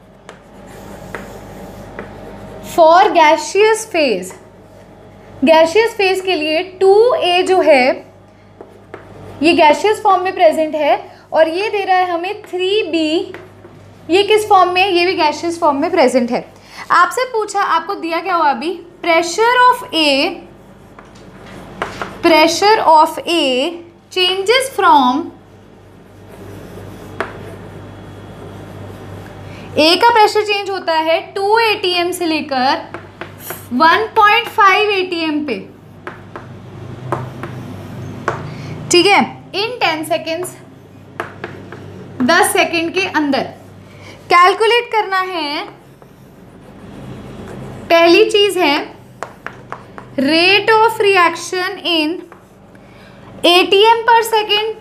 for gaseous phase, gaseous phase के लिए टू ए जो है ये गैसियस फॉर्म में प्रेजेंट है, और ये दे रहा है हमें थ्री बी, ये किस फॉर्म में, ये भी गैसियस फॉर्म में प्रेजेंट है। आपसे पूछा, आपको दिया क्या हुआ अभी, pressure of A, pressure of A changes from, A का प्रेशर चेंज होता है टू ए टी एम से लेकर one point five A T M पे, ठीक है, इन टेन सेकेंड्स, दस सेकेंड के अंदर। कैलकुलेट करना है, पहली चीज है rate of reaction in ATM per second,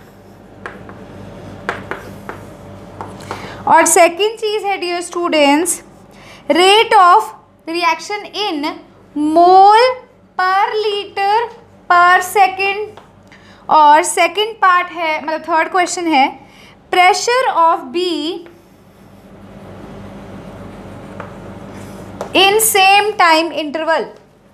और सेकेंड चीज है dear students rate of reaction in mole per litre per second, और सेकेंड पार्ट है, मतलब थर्ड क्वेश्चन है pressure of B in same time interval.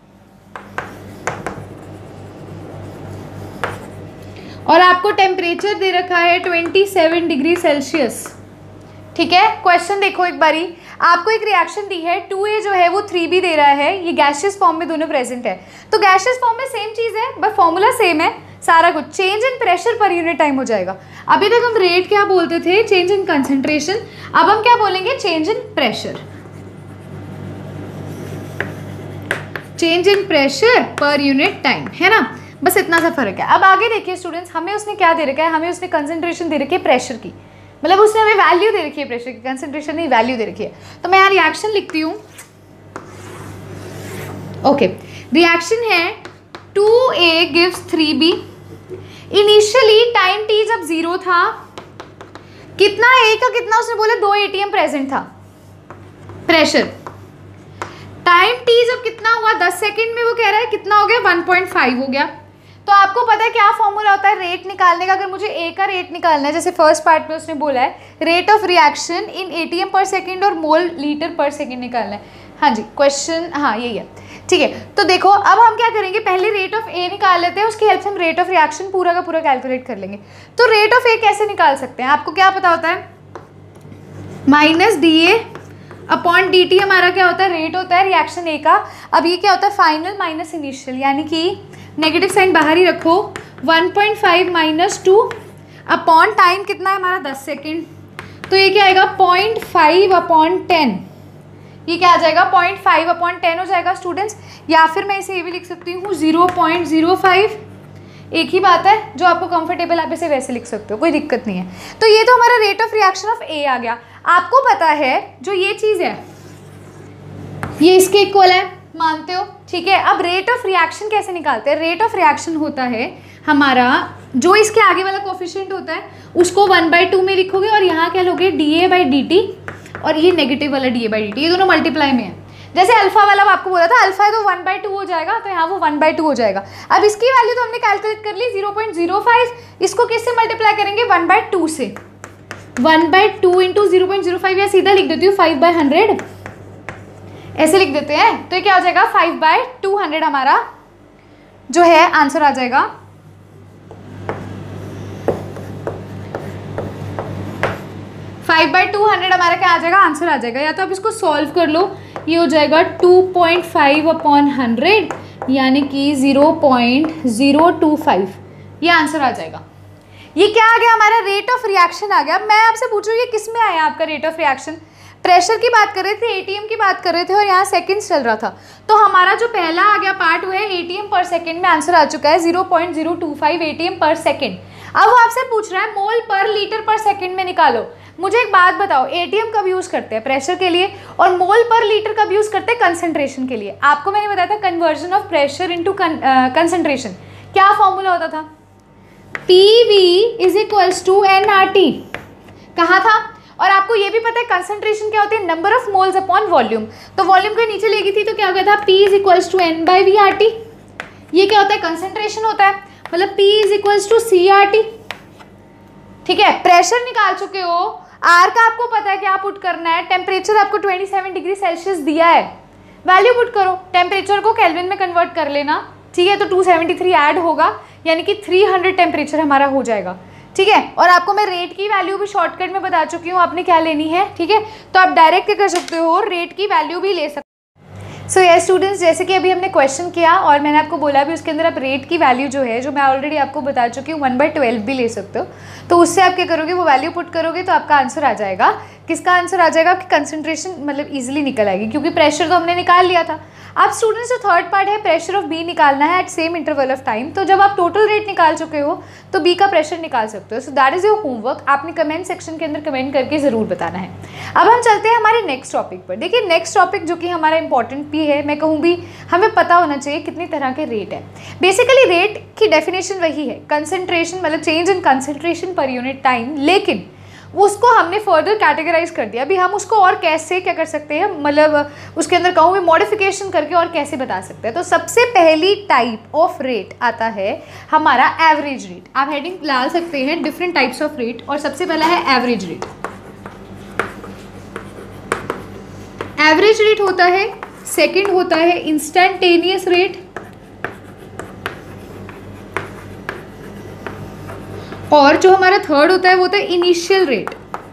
और आपको टेम्परेचर दे रखा है सत्ताईस डिग्री सेल्सियस, ठीक है। क्वेश्चन देखो एक बारी, आपको एक रिएक्शन दी है, टू ए जो है वो थ्री बी दे रहा है, ये गैसियस फॉर्म में दोनों प्रेजेंट है, तो गैसियस फॉर्म में सेम चीज़ है, बस फॉर्मूला सेम है, सारा कुछ change in pressure per unit time हो जाएगा। अभी तक हम रेट क्या बोलते थे, चेंज इन कंसंट्रेशन, अब हम क्या बोलेंगे, change in pressure, change in pressure per unit time, है ना, बस इतना सा फर्क है। अब आगे देखिए स्टूडेंट्स, हमें उसने क्या दे रखा है, हमें उसने कंसंट्रेशन दे रखी है प्रेशर की, मतलब उसने हमें वैल्यू दे रखी है प्रेशर की, कंसंट्रेशन नहीं वैल्यू दे रखी है। तो मैं यहाँ रिएक्शन लिखती हूँ, ओके, रिएक्शन है two A gives three B, initially time T जब जीरो था, कितना ए का कितना, उसने बोला दो एटीएम प्रेजेंट था, प्रेशर टाइम टी जब कितना हुआ दस सेकंड में, वो कह रहा है कितना हो गया, वन पॉइंट फाइव हो गया। तो आपको पता है क्या फॉर्मूला होता है रेट निकालने का, अगर मुझे ए का रेट निकालना है, जैसे फर्स्ट पार्ट में उसने बोला है rate of reaction in ATM per second और मोल लीटर पर सेकेंड निकालना है। हाँ जी क्वेश्चन, हाँ यही है, ठीक है। तो देखो अब हम क्या करेंगे, पहले रेट ऑफ ए निकाल लेते हैं, उसकी हेल्प से हम रेट ऑफ रिएक्शन पूरा का पूरा कैलकुलेट कर लेंगे। तो रेट ऑफ ए कैसे निकाल सकते हैं, आपको क्या पता होता है, minus D A upon D T हमारा क्या होता है, रेट होता है रिएक्शन ए का। अब ये क्या होता है, फाइनल माइनस इनिशियल, यानी कि नेगेटिव साइन बाहर ही रखो, one point five minus two upon time कितना है हमारा दस सेकेंड, तो ये क्या आएगा पॉइंट फाइव अपॉन टेन, ये क्या आ जाएगा पॉइंट फाइव अपॉन टेन हो जाएगा स्टूडेंट्स। या फिर मैं इसे ये भी लिख सकती हूँ ज़ीरो पॉइंट ज़ीरो फाइव, एक ही बात है, जो आपको कंफर्टेबल आप इसे वैसे लिख सकते हो, कोई दिक्कत नहीं है। तो ये तो हमारा rate of reaction of A आ गया। आपको पता है जो ये चीज़ है ये इसके इक्वल है, मानते हो, ठीक है। अब रेट ऑफ रिएक्शन कैसे निकालते हैं? रेट ऑफ रिएक्शन होता है हमारा, जो इसके आगे वाला कोफिशिएंट होता है उसको वन बाई टू में लिखोगे और यहाँ क्या लोगे, D A by D T, और ये नेगेटिव वाला D A by D T, ये दोनों मल्टीप्लाई में है। जैसे अल्फा वाला आपको बोला था, अल्फा है तो वन बाई टू हो जाएगा, तो यहाँ वो वन बाई टू हो जाएगा। अब इसकी वैल्यू तो हमने कैलकुलेट कर ली जीरो पॉइंट जीरो फाइव, इसको किससे मल्टीप्लाई करेंगे, वन बाई टू से। One by two into zero point zero five, या सीधा लिख देती हूँ फाइव बाई हंड्रेड, ऐसे लिख देते हैं। तो ये क्या हो जाएगा, फाइव बाई टू हंड्रेड हमारा जो है आंसर आ जाएगा। फाइव बाई टू हंड्रेड हमारा क्या आ जाएगा, आंसर आ जाएगा। या तो आप इसको सॉल्व कर लो, ये हो जाएगा two point five upon hundred, यानी कि zero point zero two five, ये आंसर आ जाएगा। ये क्या आ गया, हमारा रेट ऑफ रिएक्शन आ गया। मैं आपसे पूछूँ ये किस में आया आपका रेट ऑफ रिएक्शन? प्रेशर की बात कर रहे थे, एटीएम की बात कर रहे थे, और यहाँ सेकंड्स चल रहा था। तो हमारा जो पहला आ गया पार्ट वो है एटीएम पर सेकंड में, आंसर आ चुका है zero point zero two five ATM per second. अब वो आपसे पूछ रहा है मोल पर लीटर पर सेकंड में निकालो। मुझे एक बात बताओ, एटीएम कब यूज़ करते हैं, प्रेशर के लिए, और मोल पर लीटर कब यूज़ करते हैं, कंसंट्रेशन के लिए। आपको मैंने बताया था conversion of pressure into concentration, क्या फॉर्मूला होता था, P V is equals to N R T, कहा था। और आपको ये भी पता है कंसंट्रेशन क्या होती है, number of moles upon volume. तो वॉल्यूम को नीचे लेगी थी तो क्या हो गया था, P is equals to N by V R T. ये क्या होता है, कंसंट्रेशन होता है, मतलब P is equals to C R T. ठीक है, प्रेशर निकाल चुके हो, आर का आपको पता है क्या पुट करना है, टेम्परेचर आपको ट्वेंटी सेवन डिग्री सेल्सियस दिया है, वैल्यू पुट करो, टेम्परेचर को केल्विन में कन्वर्ट कर लेना। ठीक है, तो टू सेवेंटी थ्री ऐड होगा, यानी कि थ्री हंड्रेड टेम्परेचर हमारा हो जाएगा। ठीक है, और आपको मैं रेट की वैल्यू भी शॉर्टकट में बता चुकी हूँ आपने क्या लेनी है। ठीक है, तो आप डायरेक्ट क्या कर सकते हो, रेट की वैल्यू भी ले सकते हो। सो ये स्टूडेंट्स, जैसे कि अभी हमने क्वेश्चन किया और मैंने आपको बोला भी, उसके अंदर आप रेट की वैल्यू जो है, जो मैं ऑलरेडी आपको बता चुकी हूँ, वन बाई ट्वेल्व भी ले सकते हो। तो उससे आप क्या करोगे, वो वैल्यू पुट करोगे तो आपका आंसर आ जाएगा। किसका आंसर आ जाएगा, आपकी कंसंट्रेशन मतलब इजीली निकल आएगी, क्योंकि प्रेशर तो हमने निकाल लिया था। अब स्टूडेंट्स, जो थर्ड पार्ट है, प्रेशर ऑफ बी निकालना है at same interval of time. तो जब आप टोटल रेट निकाल चुके हो तो बी का प्रेशर निकाल सकते हो। So that is your homework, आपने कमेंट सेक्शन के अंदर कमेंट करके ज़रूर बताना है। अब हम चलते हैं हमारे नेक्स्ट टॉपिक पर। देखिए, नेक्स्ट टॉपिक जो कि हमारा इंपॉर्टेंट भी है, मैं कहूँ भी हमें पता होना चाहिए कितनी तरह के रेट है। बेसिकली रेट की डेफिनेशन वही है, कंसंट्रेशन मतलब change in concentration per unit time, लेकिन उसको हमने फर्दर कैटेगराइज कर दिया। अभी हम उसको और कैसे क्या कर सकते हैं, मतलब उसके अंदर कहूँ भी मॉडिफिकेशन करके और कैसे बता सकते हैं। तो सबसे पहली टाइप ऑफ रेट आता है हमारा एवरेज रेट। आप हेडिंग डाल सकते हैं डिफरेंट टाइप्स ऑफ रेट, और सबसे पहला है एवरेज रेट। एवरेज रेट होता है, सेकंड होता है इंस्टेंटेनियस रेट, और जो हमारा थर्ड होता है वो होता है इनिशियल रेट।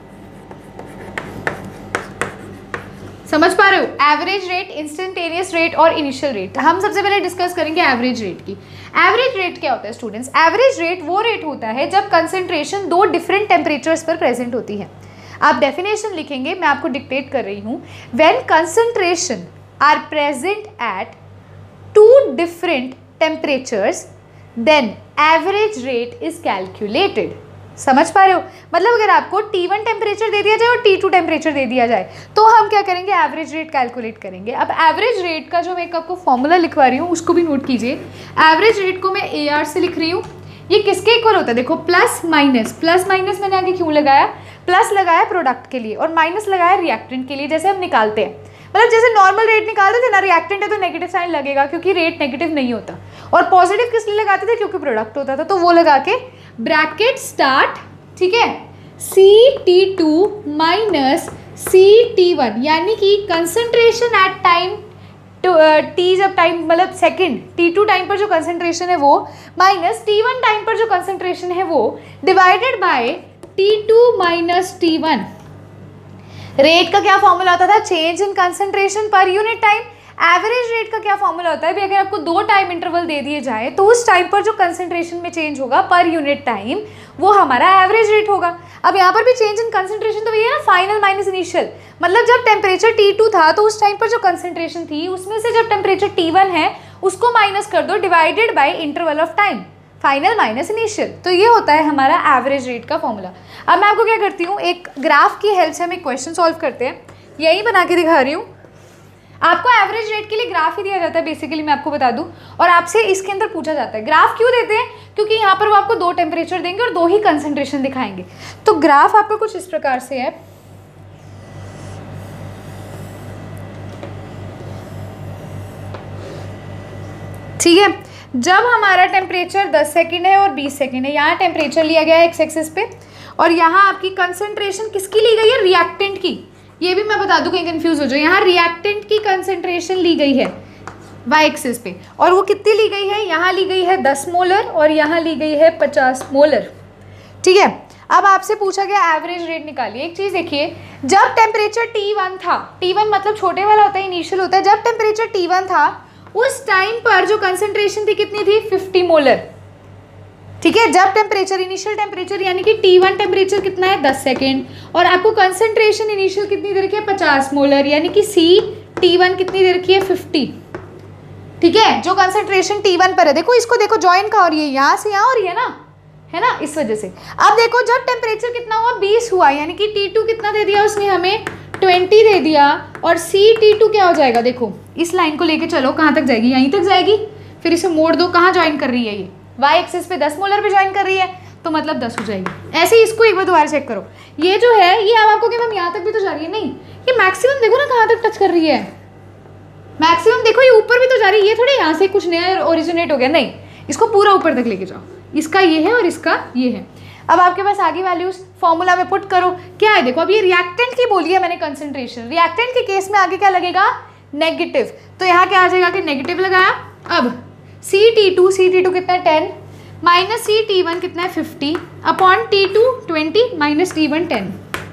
समझ पा रहे हो, एवरेज रेट, इंस्टेंटेनियस रेट और इनिशियल रेट। हम सबसे पहले डिस्कस करेंगे एवरेज रेट की। एवरेज रेट क्या होता है स्टूडेंट्स, एवरेज रेट वो रेट होता है जब कंसंट्रेशन दो डिफरेंट टेम्परेचर्स पर प्रेजेंट होती है। आप डेफिनेशन लिखेंगे, मैं आपको डिक्टेट कर रही हूँ। When concentration are present at two different temperatures then average rate is calculated. समझ पा रहे हो, मतलब अगर आपको टी वन टेम्परेचर दे दिया जाए और टी टू टेम्परेचर दे दिया जाए तो हम क्या करेंगे, एवरेज रेट कैलकुलेट करेंगे। अब एवरेज रेट का जो मैं आपको फॉर्मूला लिखवा रही हूँ उसको भी नोट कीजिए। एवरेज रेट को मैं ए आर से लिख रही हूँ। ये किसके इक्वल होता है, देखो प्लस माइनस, प्लस माइनस मैंने आगे क्यों लगाया, प्लस लगाया प्रोडक्ट के लिए और माइनस लगाया रिएक्टेंट के लिए। जैसे हम निकालते हैं, मतलब जैसे नॉर्मल रेट निकालते थे ना, रिएक्टेंट है तो नेगेटिव साइन लगेगा क्योंकि रेट नेगेटिव नहीं होता, और पॉजिटिव किस लिए लगाते थे, क्योंकि प्रोडक्ट होता था। तो वो लगा के ब्रैकेट स्टार्ट, ठीक है, C T two minus C T one, यानी कि कंसंट्रेशन एट टाइम टी, जब टाइम मतलब सेकंड टी टू टाइम पर जो कंसंट्रेशन है वो, माइनस टी वन टाइम पर जो कंसंट्रेशन है वो, divided by T two minus T one. Rate का क्या फॉर्मूला होता था, change in concentration per unit time. Average rate का क्या फॉर्मूला होता है, भी अगर आपको दो टाइम इंटरवल दे दिए जाए तो उस टाइम पर जो कंसंट्रेशन में चेंज होगा पर यूनिट टाइम, वो हमारा एवरेज रेट होगा। अब यहाँ पर भी चेंज इन कंसंट्रेशन तो वही है ना, फाइनल माइनस इनिशियल, मतलब जब टेम्परेचर टी टू था तो उस टाइम पर जो कंसंट्रेशन थी उसमें से जब टेम्परेचर टी वन है उसको माइनस कर दो, divided by interval of time, final minus initial. तो ये होता है हमारा एवरेज रेट का फॉर्मूला। अब मैं आपको क्या करती हूँ, एक ग्राफ की हेल्प से हम एक क्वेश्चन सॉल्व करते हैं। यही बना के दिखा रही हूँ, आपको एवरेज रेट के लिए ग्राफ ही दिया जाता है बेसिकली, मैं आपको बता दूं, और आपसे इसके अंदर पूछा जाता है। ग्राफ क्यों देते हैं? क्योंकि यहाँ पर वो आपको दो टेम्परेचर देंगे और दो ही कंसंट्रेशन दिखाएंगे। तो ग्राफ आपको कुछ इस प्रकार से है, ठीक है। जब हमारा टेम्परेचर दस सेकेंड है और बीस सेकेंड है, यहाँ टेम्परेचर लिया गया है एक्स एक्सिस पे, और यहाँ आपकी कंसंट्रेशन किसकी ली गई है? रिएक्टेंट की। ये भी मैं बता दूं, कहीं कंफ्यूज हो जाए, यहाँ रिएक्टेंट की कंसंट्रेशन ली गई है वाई एक्सिस पे, और वो कितनी ली गई है? यहाँ ली गई है दस मोलर और यहाँ ली गई है पचास मोलर, ठीक है। अब आपसे पूछा गया एवरेज रेट निकालिए। एक चीज़ देखिए, जब टेम्परेचर टी वन था, टी वन मतलब छोटे वाला होता है, इनिशियल होता है, जब टेम्परेचर टी वन था उस टाइम पर जो कंसंट्रेशन थी कितनी थी? फिफ्टी मोलर, ठीक है। जब टेम्परेचर, इनिशियल टेम्परेचर यानी कि टी वन टेम्परेचर कितना है? दस सेकेंड, और आपको कंसंट्रेशन इनिशियल कितनी दे रखी है? पचास मोलर, यानी कि सी टी वन कितनी दे रखी है? फिफ्टी, ठीक है। जो कंसंट्रेशन टी वन पर है, देखो इसको देखो ज्वाइन का, और ये यहाँ से यहाँ और ये ना, है ना, इस वजह से। अब देखो जब टेम्परेचर कितना हुआ? बीस हुआ, यानी कि टी टू कितना दे दिया उसने हमें? ट्वेंटी दे दिया, और सी टी टू क्या हो जाएगा? देखो इस लाइन को लेके चलो, कहाँ तक जाएगी? यहीं तक जाएगी, फिर इसे मोड़ दो, कहाँ ज्वाइन कर रही है? ये वाई एक्सिस पे दस मोलर पे ज्वाइन कर रही है, तो मतलब दस हो जाएगी। ऐसे ही इसको एक बार दोबारा चेक करो, ये जो है ये अब आपको कि मैम यहाँ तक भी तो जा रही है, नहीं, ये मैक्सिमम देखो ना कहाँ तक टच कर रही है, मैक्सिमम देखो ये ऊपर भी तो जा रही है, ये थोड़ी यहाँ से कुछ नया ओरिजिनेट हो गया, नहीं, इसको पूरा ऊपर तक लेके जाओ, इसका ये है और इसका ये है। अब आपके पास आगे वैल्यूज फॉर्मूला में पुट करो, क्या है देखो, अब ये रिएक्टेंट की बोली है मैंने कंसंट्रेशन, रिएक्टेंट के केस में आगे क्या लगेगा? नेगेटिव, तो यहाँ क्या आ जाएगा कि नेगेटिव लगाया। अब C T two, C T two कितना है? Ten, minus C T one कितना है? Fifty, upon T two twenty, minus T one ten,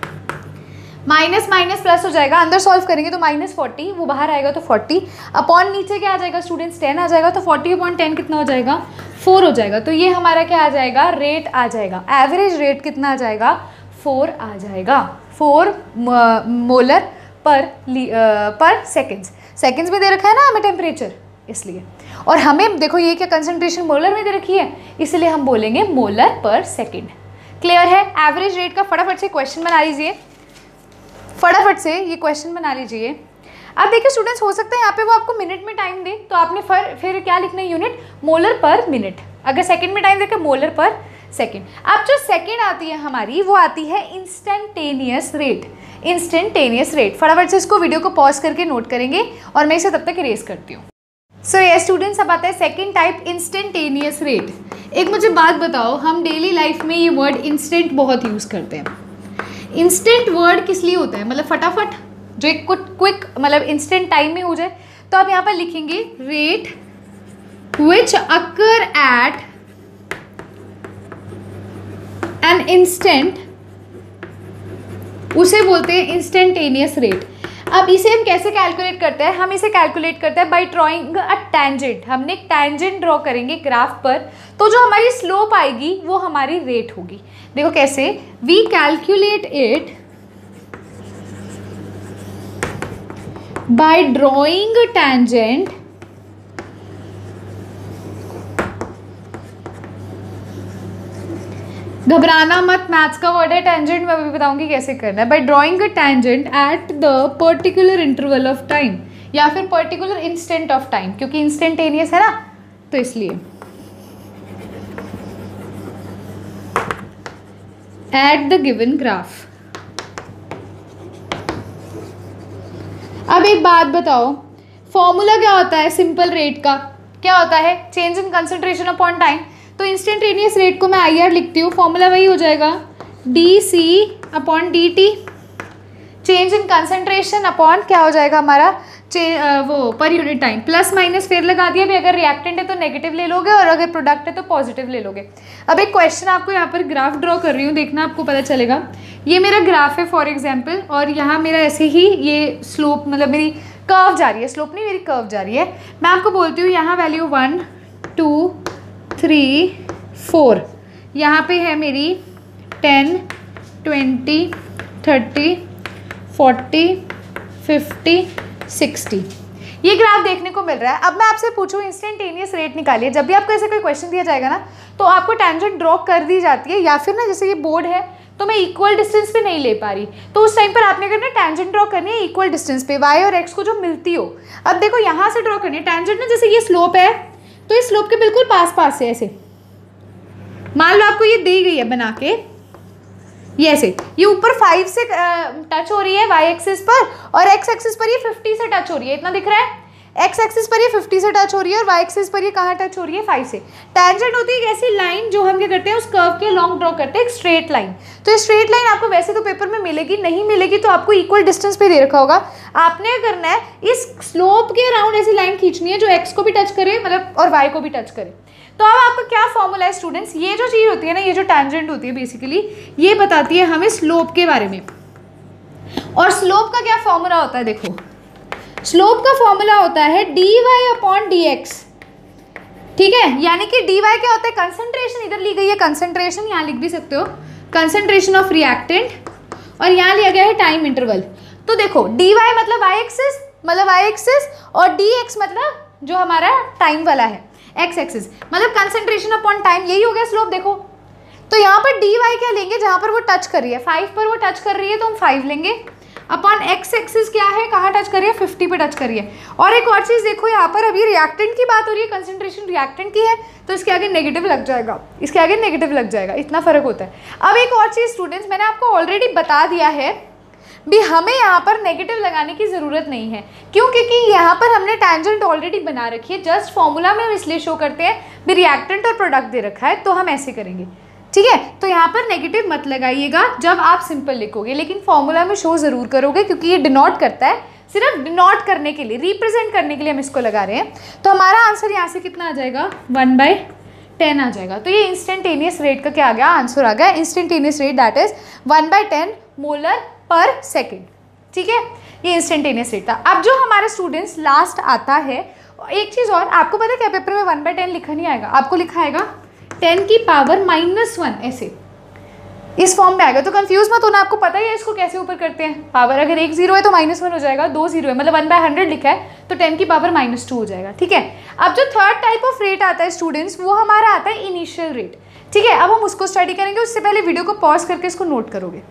minus minus plus हो जाएगा, अंदर सॉल्व करेंगे तो माइनस फोर्टी, वो बाहर आएगा तो फोर्टी, अपॉन नीचे क्या आ जाएगा स्टूडेंट्स? टेन आ जाएगा, तो फोर्टी अपॉन टेन कितना हो जाएगा? फोर हो जाएगा। तो ये हमारा क्या आ जाएगा? रेट आ जाएगा, एवरेज रेट कितना आ जाएगा? फोर आ जाएगा, फोर मोलर पर पर सेकेंड्स, सेकेंड्स में दे रखा है ना हमें टेम्परेचर, इसलिए, और हमें देखो ये क्या कंसंट्रेशन मोलर में दे रखी है, इसलिए हम बोलेंगे मोलर पर सेकेंड। क्लियर है? एवरेज रेट का फटाफट से क्वेश्चन बना लीजिए, फटाफट से ये क्वेश्चन बना लीजिए। अब देखिए स्टूडेंट्स, हो सकता है यहाँ पे वो आपको मिनट में टाइम दे, तो आपने फिर फिर क्या लिखना है? Unit, molar per minute. अगर सेकंड में टाइम देखे, मोलर पर सेकंड। अब जो सेकंड आती है हमारी, वो आती है इंस्टेंटेनियस रेट, इंस्टेंटेनियस रेट। फटाफट से इसको वीडियो को पॉज करके नोट करेंगे और मैं इसे तब तक इरेज करती हूँ। सो ये स्टूडेंट्स, अब आता है सेकंड टाइप, इंस्टेंटेनियस रेट। एक मुझे बात बताओ, हम डेली लाइफ में ये वर्ड इंस्टेंट बहुत यूज़ करते हैं। इंस्टेंट वर्ड किस लिए होता है? मतलब फटाफट, जो एक क्विक मतलब इंस्टेंट टाइम में हो जाए। तो आप यहाँ पर लिखेंगे rate which occur at an instant, उसे बोलते हैं इंस्टेंटेनियस रेट। अब इसे हम कैसे कैलकुलेट करते हैं? हम इसे कैलकुलेट करते हैं बाय ड्रॉइंग अ टैंजेंट। हमने एक टैंजेंट ड्रॉ करेंगे ग्राफ पर, तो जो हमारी स्लोप आएगी वो हमारी रेट होगी। देखो कैसे, we calculate it by drawing a tangent घबराना मत, मैथ्स का वर्ड है टेंजेंट, मैं अभी बताऊंगी कैसे करना है। By drawing a tangent at the particular interval of time, या फिर पर्टिकुलर इंस्टेंट ऑफ टाइम, क्योंकि इंस्टेंटेनियस है ना, तो इसलिए एट द गिवन ग्राफ। अब एक बात बताओ, फॉर्मूला क्या होता है सिंपल रेट का? क्या होता है? Change in concentration upon time. तो इंस्टेंटेनियस रेट को मैं आई आर लिखती हूँ, फॉर्मूला वही हो जाएगा D C upon D T, change in concentration upon क्या हो जाएगा हमारा वो पर यूनिट टाइम, प्लस माइनस फिर लगा दिया भी, अगर रिएक्टेंट है तो नेगेटिव ले लोगे और अगर प्रोडक्ट है तो पॉजिटिव ले लोगे। अब एक क्वेश्चन आपको यहाँ पर ग्राफ ड्रॉ कर रही हूँ, देखना आपको पता चलेगा। ये मेरा ग्राफ है फॉर एग्जाम्पल, और यहाँ मेरा ऐसे ही ये स्लोप मतलब मेरी कर्व जा रही है, स्लोप नहीं मेरी कर्व जा रही है। मैं आपको बोलती हूँ यहाँ value one two three four, यहाँ पे है मेरी ten twenty thirty forty fifty sixty, ये ग्राफ देखने को मिल रहा है। अब मैं आपसे पूछूं इंस्टेंटेनियस रेट निकालिए। जब भी आपको ऐसे कोई क्वेश्चन दिया जाएगा ना, तो आपको टेंजेंट ड्रॉ कर दी जाती है, या फिर ना जैसे ये बोर्ड है तो मैं इक्वल डिस्टेंस पे नहीं ले पा रही, तो उस टाइम पर आपने करना टैंजेंट ड्रॉ करनी है इक्वल डिस्टेंस पे, वाई और एक्स को जो मिलती हो। अब देखो यहाँ से ड्रॉ करनी है टैंजेंट ना, जैसे ये स्लोप है तो इस स्लोप के बिल्कुल पास पास से ऐसे मान लो आपको ये दी गई है बना के, ये ऐसे ये ऊपर फाइव से टच हो रही है वाई एक्सिस पर और एक्स एक्सिस पर ये फिफ्टी से टच हो रही है, इतना दिख रहा है। एक्स एक्सिस पर ये फिफ्टी से टच हो रही है और वाई एक्सिस पर ये कहाँ टच हो रही है, फाइव से। टैंजेंट होती है एक ऐसी लाइन जो हम क्या करते हैं उस कर्व के लॉन्ग ड्रॉ करते हैं, एक स्ट्रेट लाइन। तो ये स्ट्रेट लाइन आपको वैसे तो पेपर में मिलेगी, नहीं मिलेगी तो आपको इक्वल डिस्टेंस पे दे रखा होगा। आपने क्या करना है, इस स्लोप के अराउंड ऐसी लाइन खींचनी है जो एक्स को भी टच करे मतलब और वाई को भी टच करे। तो अब आपका क्या फॉर्मूला है स्टूडेंट्स, ये जो चीज़ होती है ना, ये जो टैंजेंट होती है बेसिकली ये बताती है हमें स्लोप के बारे में। और स्लोप का क्या फॉर्मूला होता है, देखो स्लोप का फॉर्मूला होता है D Y upon D X, ठीक है। यानी कि डी वाई क्या होता है, कंसंट्रेशन, इधर ली गई है कंसंट्रेशन, यहाँ लिख भी सकते हो कंसंट्रेशन ऑफ रिएक्टेंट, और यहाँ लिया गया है टाइम इंटरवल। तो देखो डी वाई मतलब वाई एक्सिस मतलब वाई एक्सिस और डी एक्स मतलब जो हमारा टाइम वाला है एक्स एक्सिस, मतलब कंसंट्रेशन अपॉन टाइम, यही हो गया स्लोप। देखो तो यहाँ पर डी वाई क्या लेंगे, जहाँ पर वो टच कर रही है फाइव पर वो टच कर रही है तो हम फाइव लेंगे, अपॉन एक्स एक्सिस क्या है, कहाँ टच कर रही है, फिफ्टी पे टच कर रही है। और एक और चीज़ देखो, यहाँ पर अभी रिएक्टेंट की बात हो रही है, कंसंट्रेशन रिएक्टेंट की है तो इसके आगे नेगेटिव लग जाएगा, इसके आगे नेगेटिव लग जाएगा, इतना फर्क होता है। अब एक और चीज़ स्टूडेंट्स, मैंने आपको ऑलरेडी बता दिया है भी हमें यहाँ पर नेगेटिव लगाने की ज़रूरत नहीं है, क्यों, क्योंकि यहाँ पर हमने टैंजेंट ऑलरेडी बना रखी है। जस्ट फॉर्मूला में हम इसलिए शो करते हैं भी रिएक्टेंट और प्रोडक्ट दे रखा है तो हम ऐसे करेंगे, ठीक है। तो यहाँ पर नेगेटिव मत लगाइएगा जब आप सिंपल लिखोगे, लेकिन फॉर्मूला में शो ज़रूर करोगे क्योंकि ये डिनोट करता है, सिर्फ डिनोट करने के लिए, रिप्रेजेंट करने के लिए हम इसको लगा रहे हैं। तो हमारा आंसर यहाँ से कितना आ जाएगा, वन बाई टेन आ जाएगा। तो ये इंस्टेंटेनियस रेट का क्या आ गया, आंसर आ गया instantaneous rate, that is one by ten molar per second, ठीक है। ये इंस्टेंटेनियस रेट था। अब जो हमारे स्टूडेंट्स लास्ट आता है, एक चीज़ और आपको पता है क्या, पेपर में वन बाई टेन लिखा नहीं आएगा, आपको लिखा आएगा टेन की पावर माइनस वन, ऐसे इस फॉर्म में आएगा। तो कंफ्यूज मत होना, आपको पता ही है इसको कैसे ऊपर करते हैं। पावर अगर एक जीरो है तो माइनस वन हो जाएगा, दो जीरो है मतलब वन बाय हंड्रेड लिखा है तो टेन की पावर माइनस टू हो जाएगा, ठीक है। अब जो थर्ड टाइप ऑफ रेट आता है स्टूडेंट्स, वो हमारा आता है इनिशियल रेट, ठीक है। अब हम उसको स्टडी करेंगे, उससे पहले वीडियो को पॉज करके इसको नोट करोगे।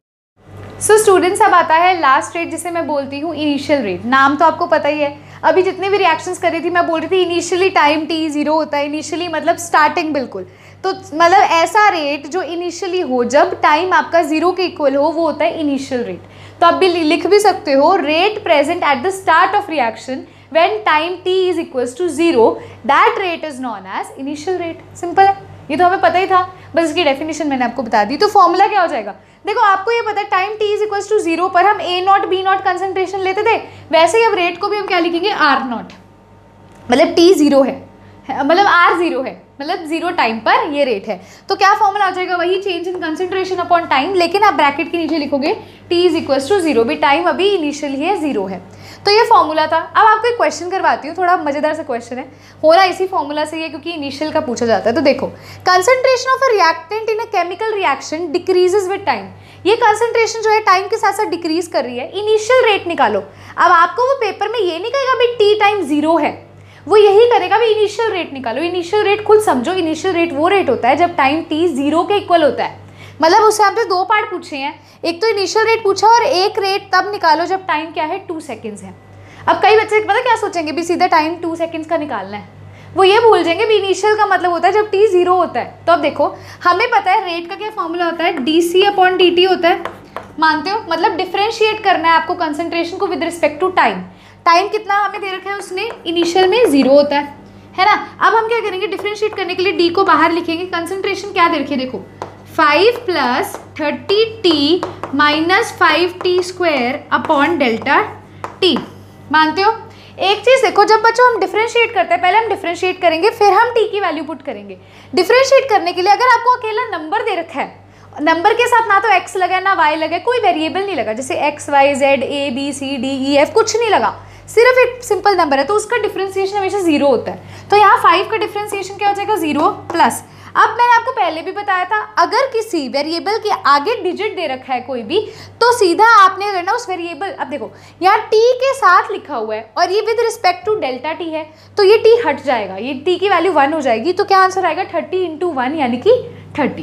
सो so, स्टूडेंट्स अब आता है लास्ट रेट, जिसे मैं बोलती हूँ इनिशियल रेट। नाम तो आपको पता ही है, अभी जितने भी रिएक्शंस कर रही थी मैं बोल रही थी इनिशियली टाइम टी जीरो होता है, इनिशियली मतलब स्टार्टिंग बिल्कुल, तो मतलब ऐसा रेट जो इनिशियली हो जब टाइम आपका जीरो के इक्वल हो, वो होता है इनिशियल रेट। तो आप भी लिख भी सकते हो rate present at the start of reaction when time T is equals to zero, that rate is known as initial rate. Simple है, ये तो हमें पता ही था, बस इसकी डेफिनेशन मैंने आपको बता दी। तो फॉर्मूला क्या हो जाएगा, देखो आपको ये पता है time T is equals to zero पर हम A not B not concentration लेते थे, वैसे ही अब रेट को भी हम क्या लिखेंगे, आर नॉट, मतलब टी जीरो है, मतलब आर जीरो है, मतलब जीरो टाइम पर ये रेट है। तो क्या फॉर्मूला आ जाएगा, वही change in concentration upon time, लेकिन आप ब्रैकेट के नीचे लिखोगे T is equals to zero, भी टाइम अभी इनिशियल ही है, जीरो है। तो ये फॉर्मूला था। अब आपको एक क्वेश्चन करवाती हूँ, थोड़ा मजेदार सा क्वेश्चन है, हो रहा इसी फॉर्मूला से ही है क्योंकि इनिशियल का पूछा जाता है। तो देखो, concentration of a reactant in a chemical reaction decreases with time, ये कंसंट्रेशन जो है टाइम के साथ साथ डिक्रीज कर रही है, इनिशियल रेट निकालो। अब आपको वो पेपर में ये नहीं कहेगा भाई टी टाइम जीरो है, वो यही करेगा भी इनिशियल रेट निकालो। इनिशियल रेट खुद समझो, इनिशियल रेट वो रेट होता है जब टाइम टी जीरो के इक्वल होता है, मतलब उससे आपसे दो पार्ट पूछे हैं, एक तो इनिशियल रेट पूछा और एक रेट तब निकालो जब टाइम क्या है, टू सेकेंड्स है। अब कई बच्चे पता क्या सोचेंगे भी सीधा टाइम टू सेकेंड्स का निकालना है, वो ये भूल जाएंगे भी इनिशियल का मतलब होता है जब टी जीरो होता है। तो अब देखो हमें पता है रेट का क्या फॉर्मूला होता है, D C upon D T होता है, मानते हो, मतलब डिफ्रेंशिएट करना है आपको कंसंट्रेशन को with respect to time. Time कितना हमें दे रखा है उसने, इनिशियल में जीरो होता है, है ना। अब हम क्या करेंगे, डिफ्रेंशिएट करने के लिए डी को बाहर लिखेंगे, कंसंट्रेशन क्या दे रखी है, देखो five plus thirty T minus five T square upon delta T, मानते हो। एक चीज़ देखो, जब बच्चों हम डिफ्रेंशिएट करते हैं, पहले हम डिफ्रेंशिएट करेंगे फिर हम टी की वैल्यू पुट करेंगे। डिफ्रेंशिएट करने के लिए अगर आपको अकेला नंबर दे रखा है, नंबर के साथ ना तो एक्स लगा ना वाई लगा, कोई वेरिएबल नहीं लगा, जैसे X Y Z A B C D E F कुछ नहीं लगा, सिर्फ एक सिंपल नंबर है, तो उसका डिफ्रेंशिएशन हमेशा जीरो होता है। तो यहाँ फाइव का डिफ्रेंशिएशन क्या हो जाएगा, जीरो प्लस। अब मैंने आपको पहले भी बताया था, अगर किसी वेरिएबल के आगे डिजिट दे रखा है कोई भी, तो सीधा आपने करना उस वेरिएबल, अब देखो यहाँ टी के साथ लिखा हुआ है और ये with respect to delta T है, तो ये टी हट जाएगा, ये टी की वैल्यू वन हो जाएगी। तो क्या आंसर आएगा, थर्टी इंटू वन यानी कि थर्टी।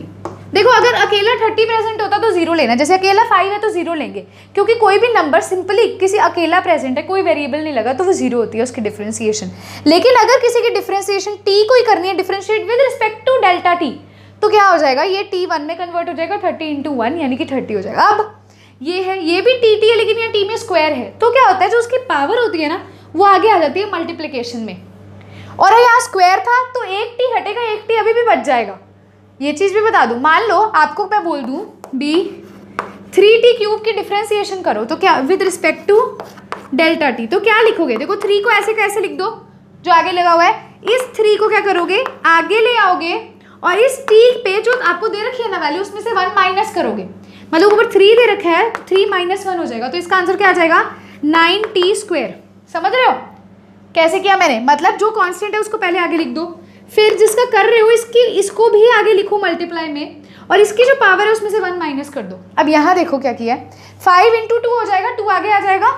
देखो अगर अकेला थर्टी प्रेजेंट होता तो जीरो लेना, जैसे अकेला फाइव है तो जीरो लेंगे, क्योंकि कोई भी नंबर सिंपली किसी अकेला प्रेजेंट है, कोई वेरिएबल नहीं लगा तो वो जीरो होती है उसकी डिफरेंशिएशन। लेकिन अगर किसी की डिफरेंशिएशन टी को ही करनी है, differentiate with respect to delta T, तो क्या हो जाएगा, ये टी वन में कन्वर्ट हो जाएगा, थर्टी इंटू वन यानी कि थर्टी हो जाएगा। अब ये है, ये भी टी टी है लेकिन यहाँ टी में स्क्वायर है, तो क्या होता है जो उसकी पावर होती है ना वो आगे आ जाती है मल्टीप्लिकेशन में, और यहाँ स्क्वायर था तो एक टी हटेगा, एक टी अभी भी बच जाएगा। ये चीज़ भी बता दूं, मान लो आपको मैं बोल दूं बी थ्री टी क्यूब की डिफरेंशिएशन करो, तो क्या with respect to delta T, तो क्या लिखोगे, देखो थ्री को ऐसे कैसे लिख दो जो आगे लगा हुआ है, इस थ्री को क्या करोगे आगे ले आओगे और इस टी पे जो आपको दे रखी है ना वैल्यू उसमें से वन माइनस करोगे, मतलब ऊपर थ्री दे रखा है थ्री माइनस वन हो जाएगा, तो इसका आंसर क्या आ जाएगा नाइन टी स्क्वायर। समझ रहे हो कैसे किया मैंने, मतलब जो कांस्टेंट है उसको पहले आगे लिख दो, फिर जिसका कर रहे हो इसकी इसको भी आगे लिखो मल्टीप्लाई में, और इसकी जो पावर है उसमें से वन माइनस कर दो। अब यहाँ देखो क्या किया है, फाइव इंटू टू हो जाएगा, टू आगे आ जाएगा,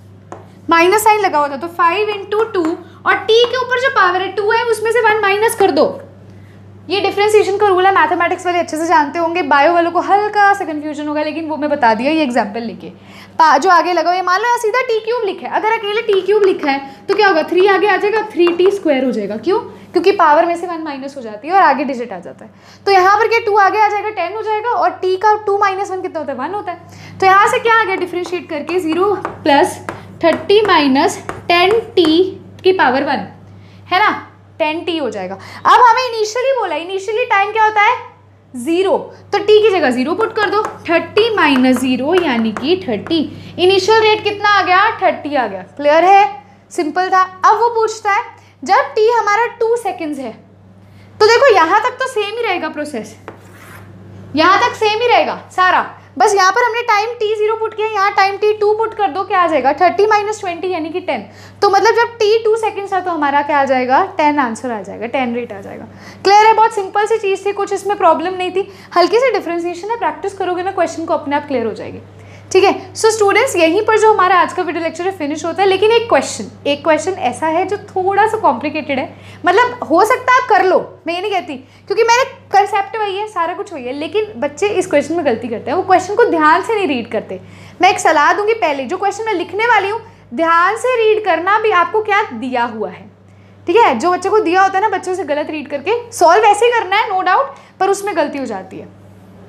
माइनस साइन लगा हुआ था तो फाइव इंटू टू, और टी के ऊपर जो पावर है टू है उसमें से वन माइनस कर दो। ये डिफरेंशिएशन का रूल है, मैथमेटिक्स वाले अच्छे से जानते होंगे, बायो वालों को हल्का सा कंफ्यूजन होगा, लेकिन वो मैं बता दिया ये एग्जाम्पल लेके। जो आगे लगा हुआ, मान लो यहाँ सीधा टी क्यूब लिखा है, अगर अकेले टी क्यूब लिखा है तो क्या होगा, थ्री आगे आ जाएगा, थ्री टी स्क्वायर हो जाएगा। क्यों, क्योंकि पावर में से वन माइनस हो जाती है और आगे डिजिट आ जाता है, तो यहाँ पर क्या टू आगे आ जाएगा, टेन हो जाएगा, और टी का टू माइनस वन कितना होता है, वन होता है। तो यहाँ से क्या आ गया, डिफ्रेंशिएट करके zero plus thirty minus ten T की पावर वन है ना, टेन टी हो जाएगा। अब हमें इनिशियली बोला, इनिशियली टाइम क्या होता है जीरो, तो टी की जगह जीरो पुट कर दो, थर्टी माइनस जीरो यानी कि थर्टी, इनिशियल रेट कितना आ गया, थर्टी आ गया। क्लियर है, सिंपल था। अब वो पूछता है जब टी हमारा टू सेकेंड्स है, तो देखो यहाँ तक तो सेम ही रहेगा प्रोसेस, यहाँ तक सेम ही रहेगा सारा, बस यहाँ पर हमने टाइम टी जीरो पुट किया, यहाँ टाइम टी टू पुट कर दो, क्या आ जाएगा थर्टी माइनस ट्वेंटी यानी कि टेन, तो मतलब जब टी टू सेकेंड्स था तो हमारा क्या आ जाएगा, टेन आंसर आ जाएगा, टेन रेट आ जाएगा। क्लियर है, बहुत सिंपल सी चीज़ थी, कुछ इसमें प्रॉब्लम नहीं थी, हल्की सी डिफरेंशिएशन है, प्रैक्टिस करोगे ना क्वेश्चन को अपने आप क्लियर हो जाएगी। ठीक है, सो स्टूडेंट्स यहीं पर जो हमारा आज का वीडियो लेक्चर है फिनिश होता है, लेकिन एक क्वेश्चन एक क्वेश्चन ऐसा है जो थोड़ा सा कॉम्प्लिकेटेड है, मतलब हो सकता है आप कर लो, मैं ये नहीं कहती, क्योंकि मेरे कंसेप्ट वही है, सारा कुछ वही है, लेकिन बच्चे इस क्वेश्चन में गलती करते हैं, वो क्वेश्चन को ध्यान से नहीं रीड करते। मैं एक सलाह दूंगी, पहले जो क्वेश्चन मैं लिखने वाली हूँ ध्यान से रीड करना, भी आपको क्या दिया हुआ है। ठीक है, जो बच्चों को दिया होता है ना, बच्चों से गलत रीड करके सॉल्व ऐसे ही करना है, नो डाउट, पर उसमें गलती हो जाती है।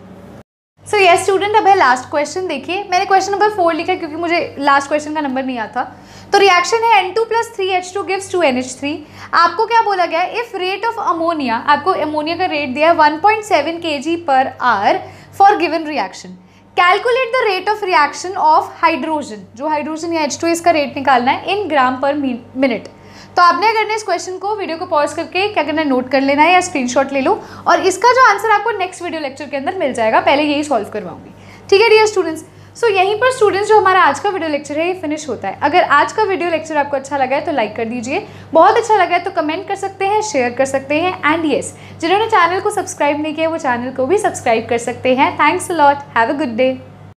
सो ये स्टूडेंट, अब है लास्ट क्वेश्चन। देखिए मैंने क्वेश्चन नंबर फोर लिखा है क्योंकि मुझे लास्ट क्वेश्चन का नंबर नहीं आता। तो रिएक्शन है N two plus three H two gives two N H three. आपको क्या बोला गया है, इफ रेट ऑफ अमोनिया, आपको अमोनिया का रेट दिया है one point seven KG per hour for given reaction, calculate the rate of reaction of hydrogen, जो हाइड्रोजन या एच टू इसका रेट निकालना है इन ग्राम पर मिनट। तो आपने करना है इस क्वेश्चन को वीडियो को पॉज करके क्या करना है, नोट कर लेना है या स्क्रीनशॉट ले लो, और इसका जो आंसर आपको नेक्स्ट वीडियो लेक्चर के अंदर मिल जाएगा, पहले यही सॉल्व करवाऊंगी। ठीक है डियर स्टूडेंट्स, सो यहीं पर स्टूडेंट्स जो हमारा आज का वीडियो लेक्चर है ये फिनिश होता है। अगर आज का वीडियो लेक्चर आपको अच्छा लगा है तो लाइक कर दीजिए, बहुत अच्छा लगा है तो कमेंट कर सकते हैं, शेयर कर सकते हैं, एंड येस जिन्होंने चैनल को सब्सक्राइब नहीं किया वो चैनल को भी सब्सक्राइब कर सकते हैं। Thanks a lot, have a good day.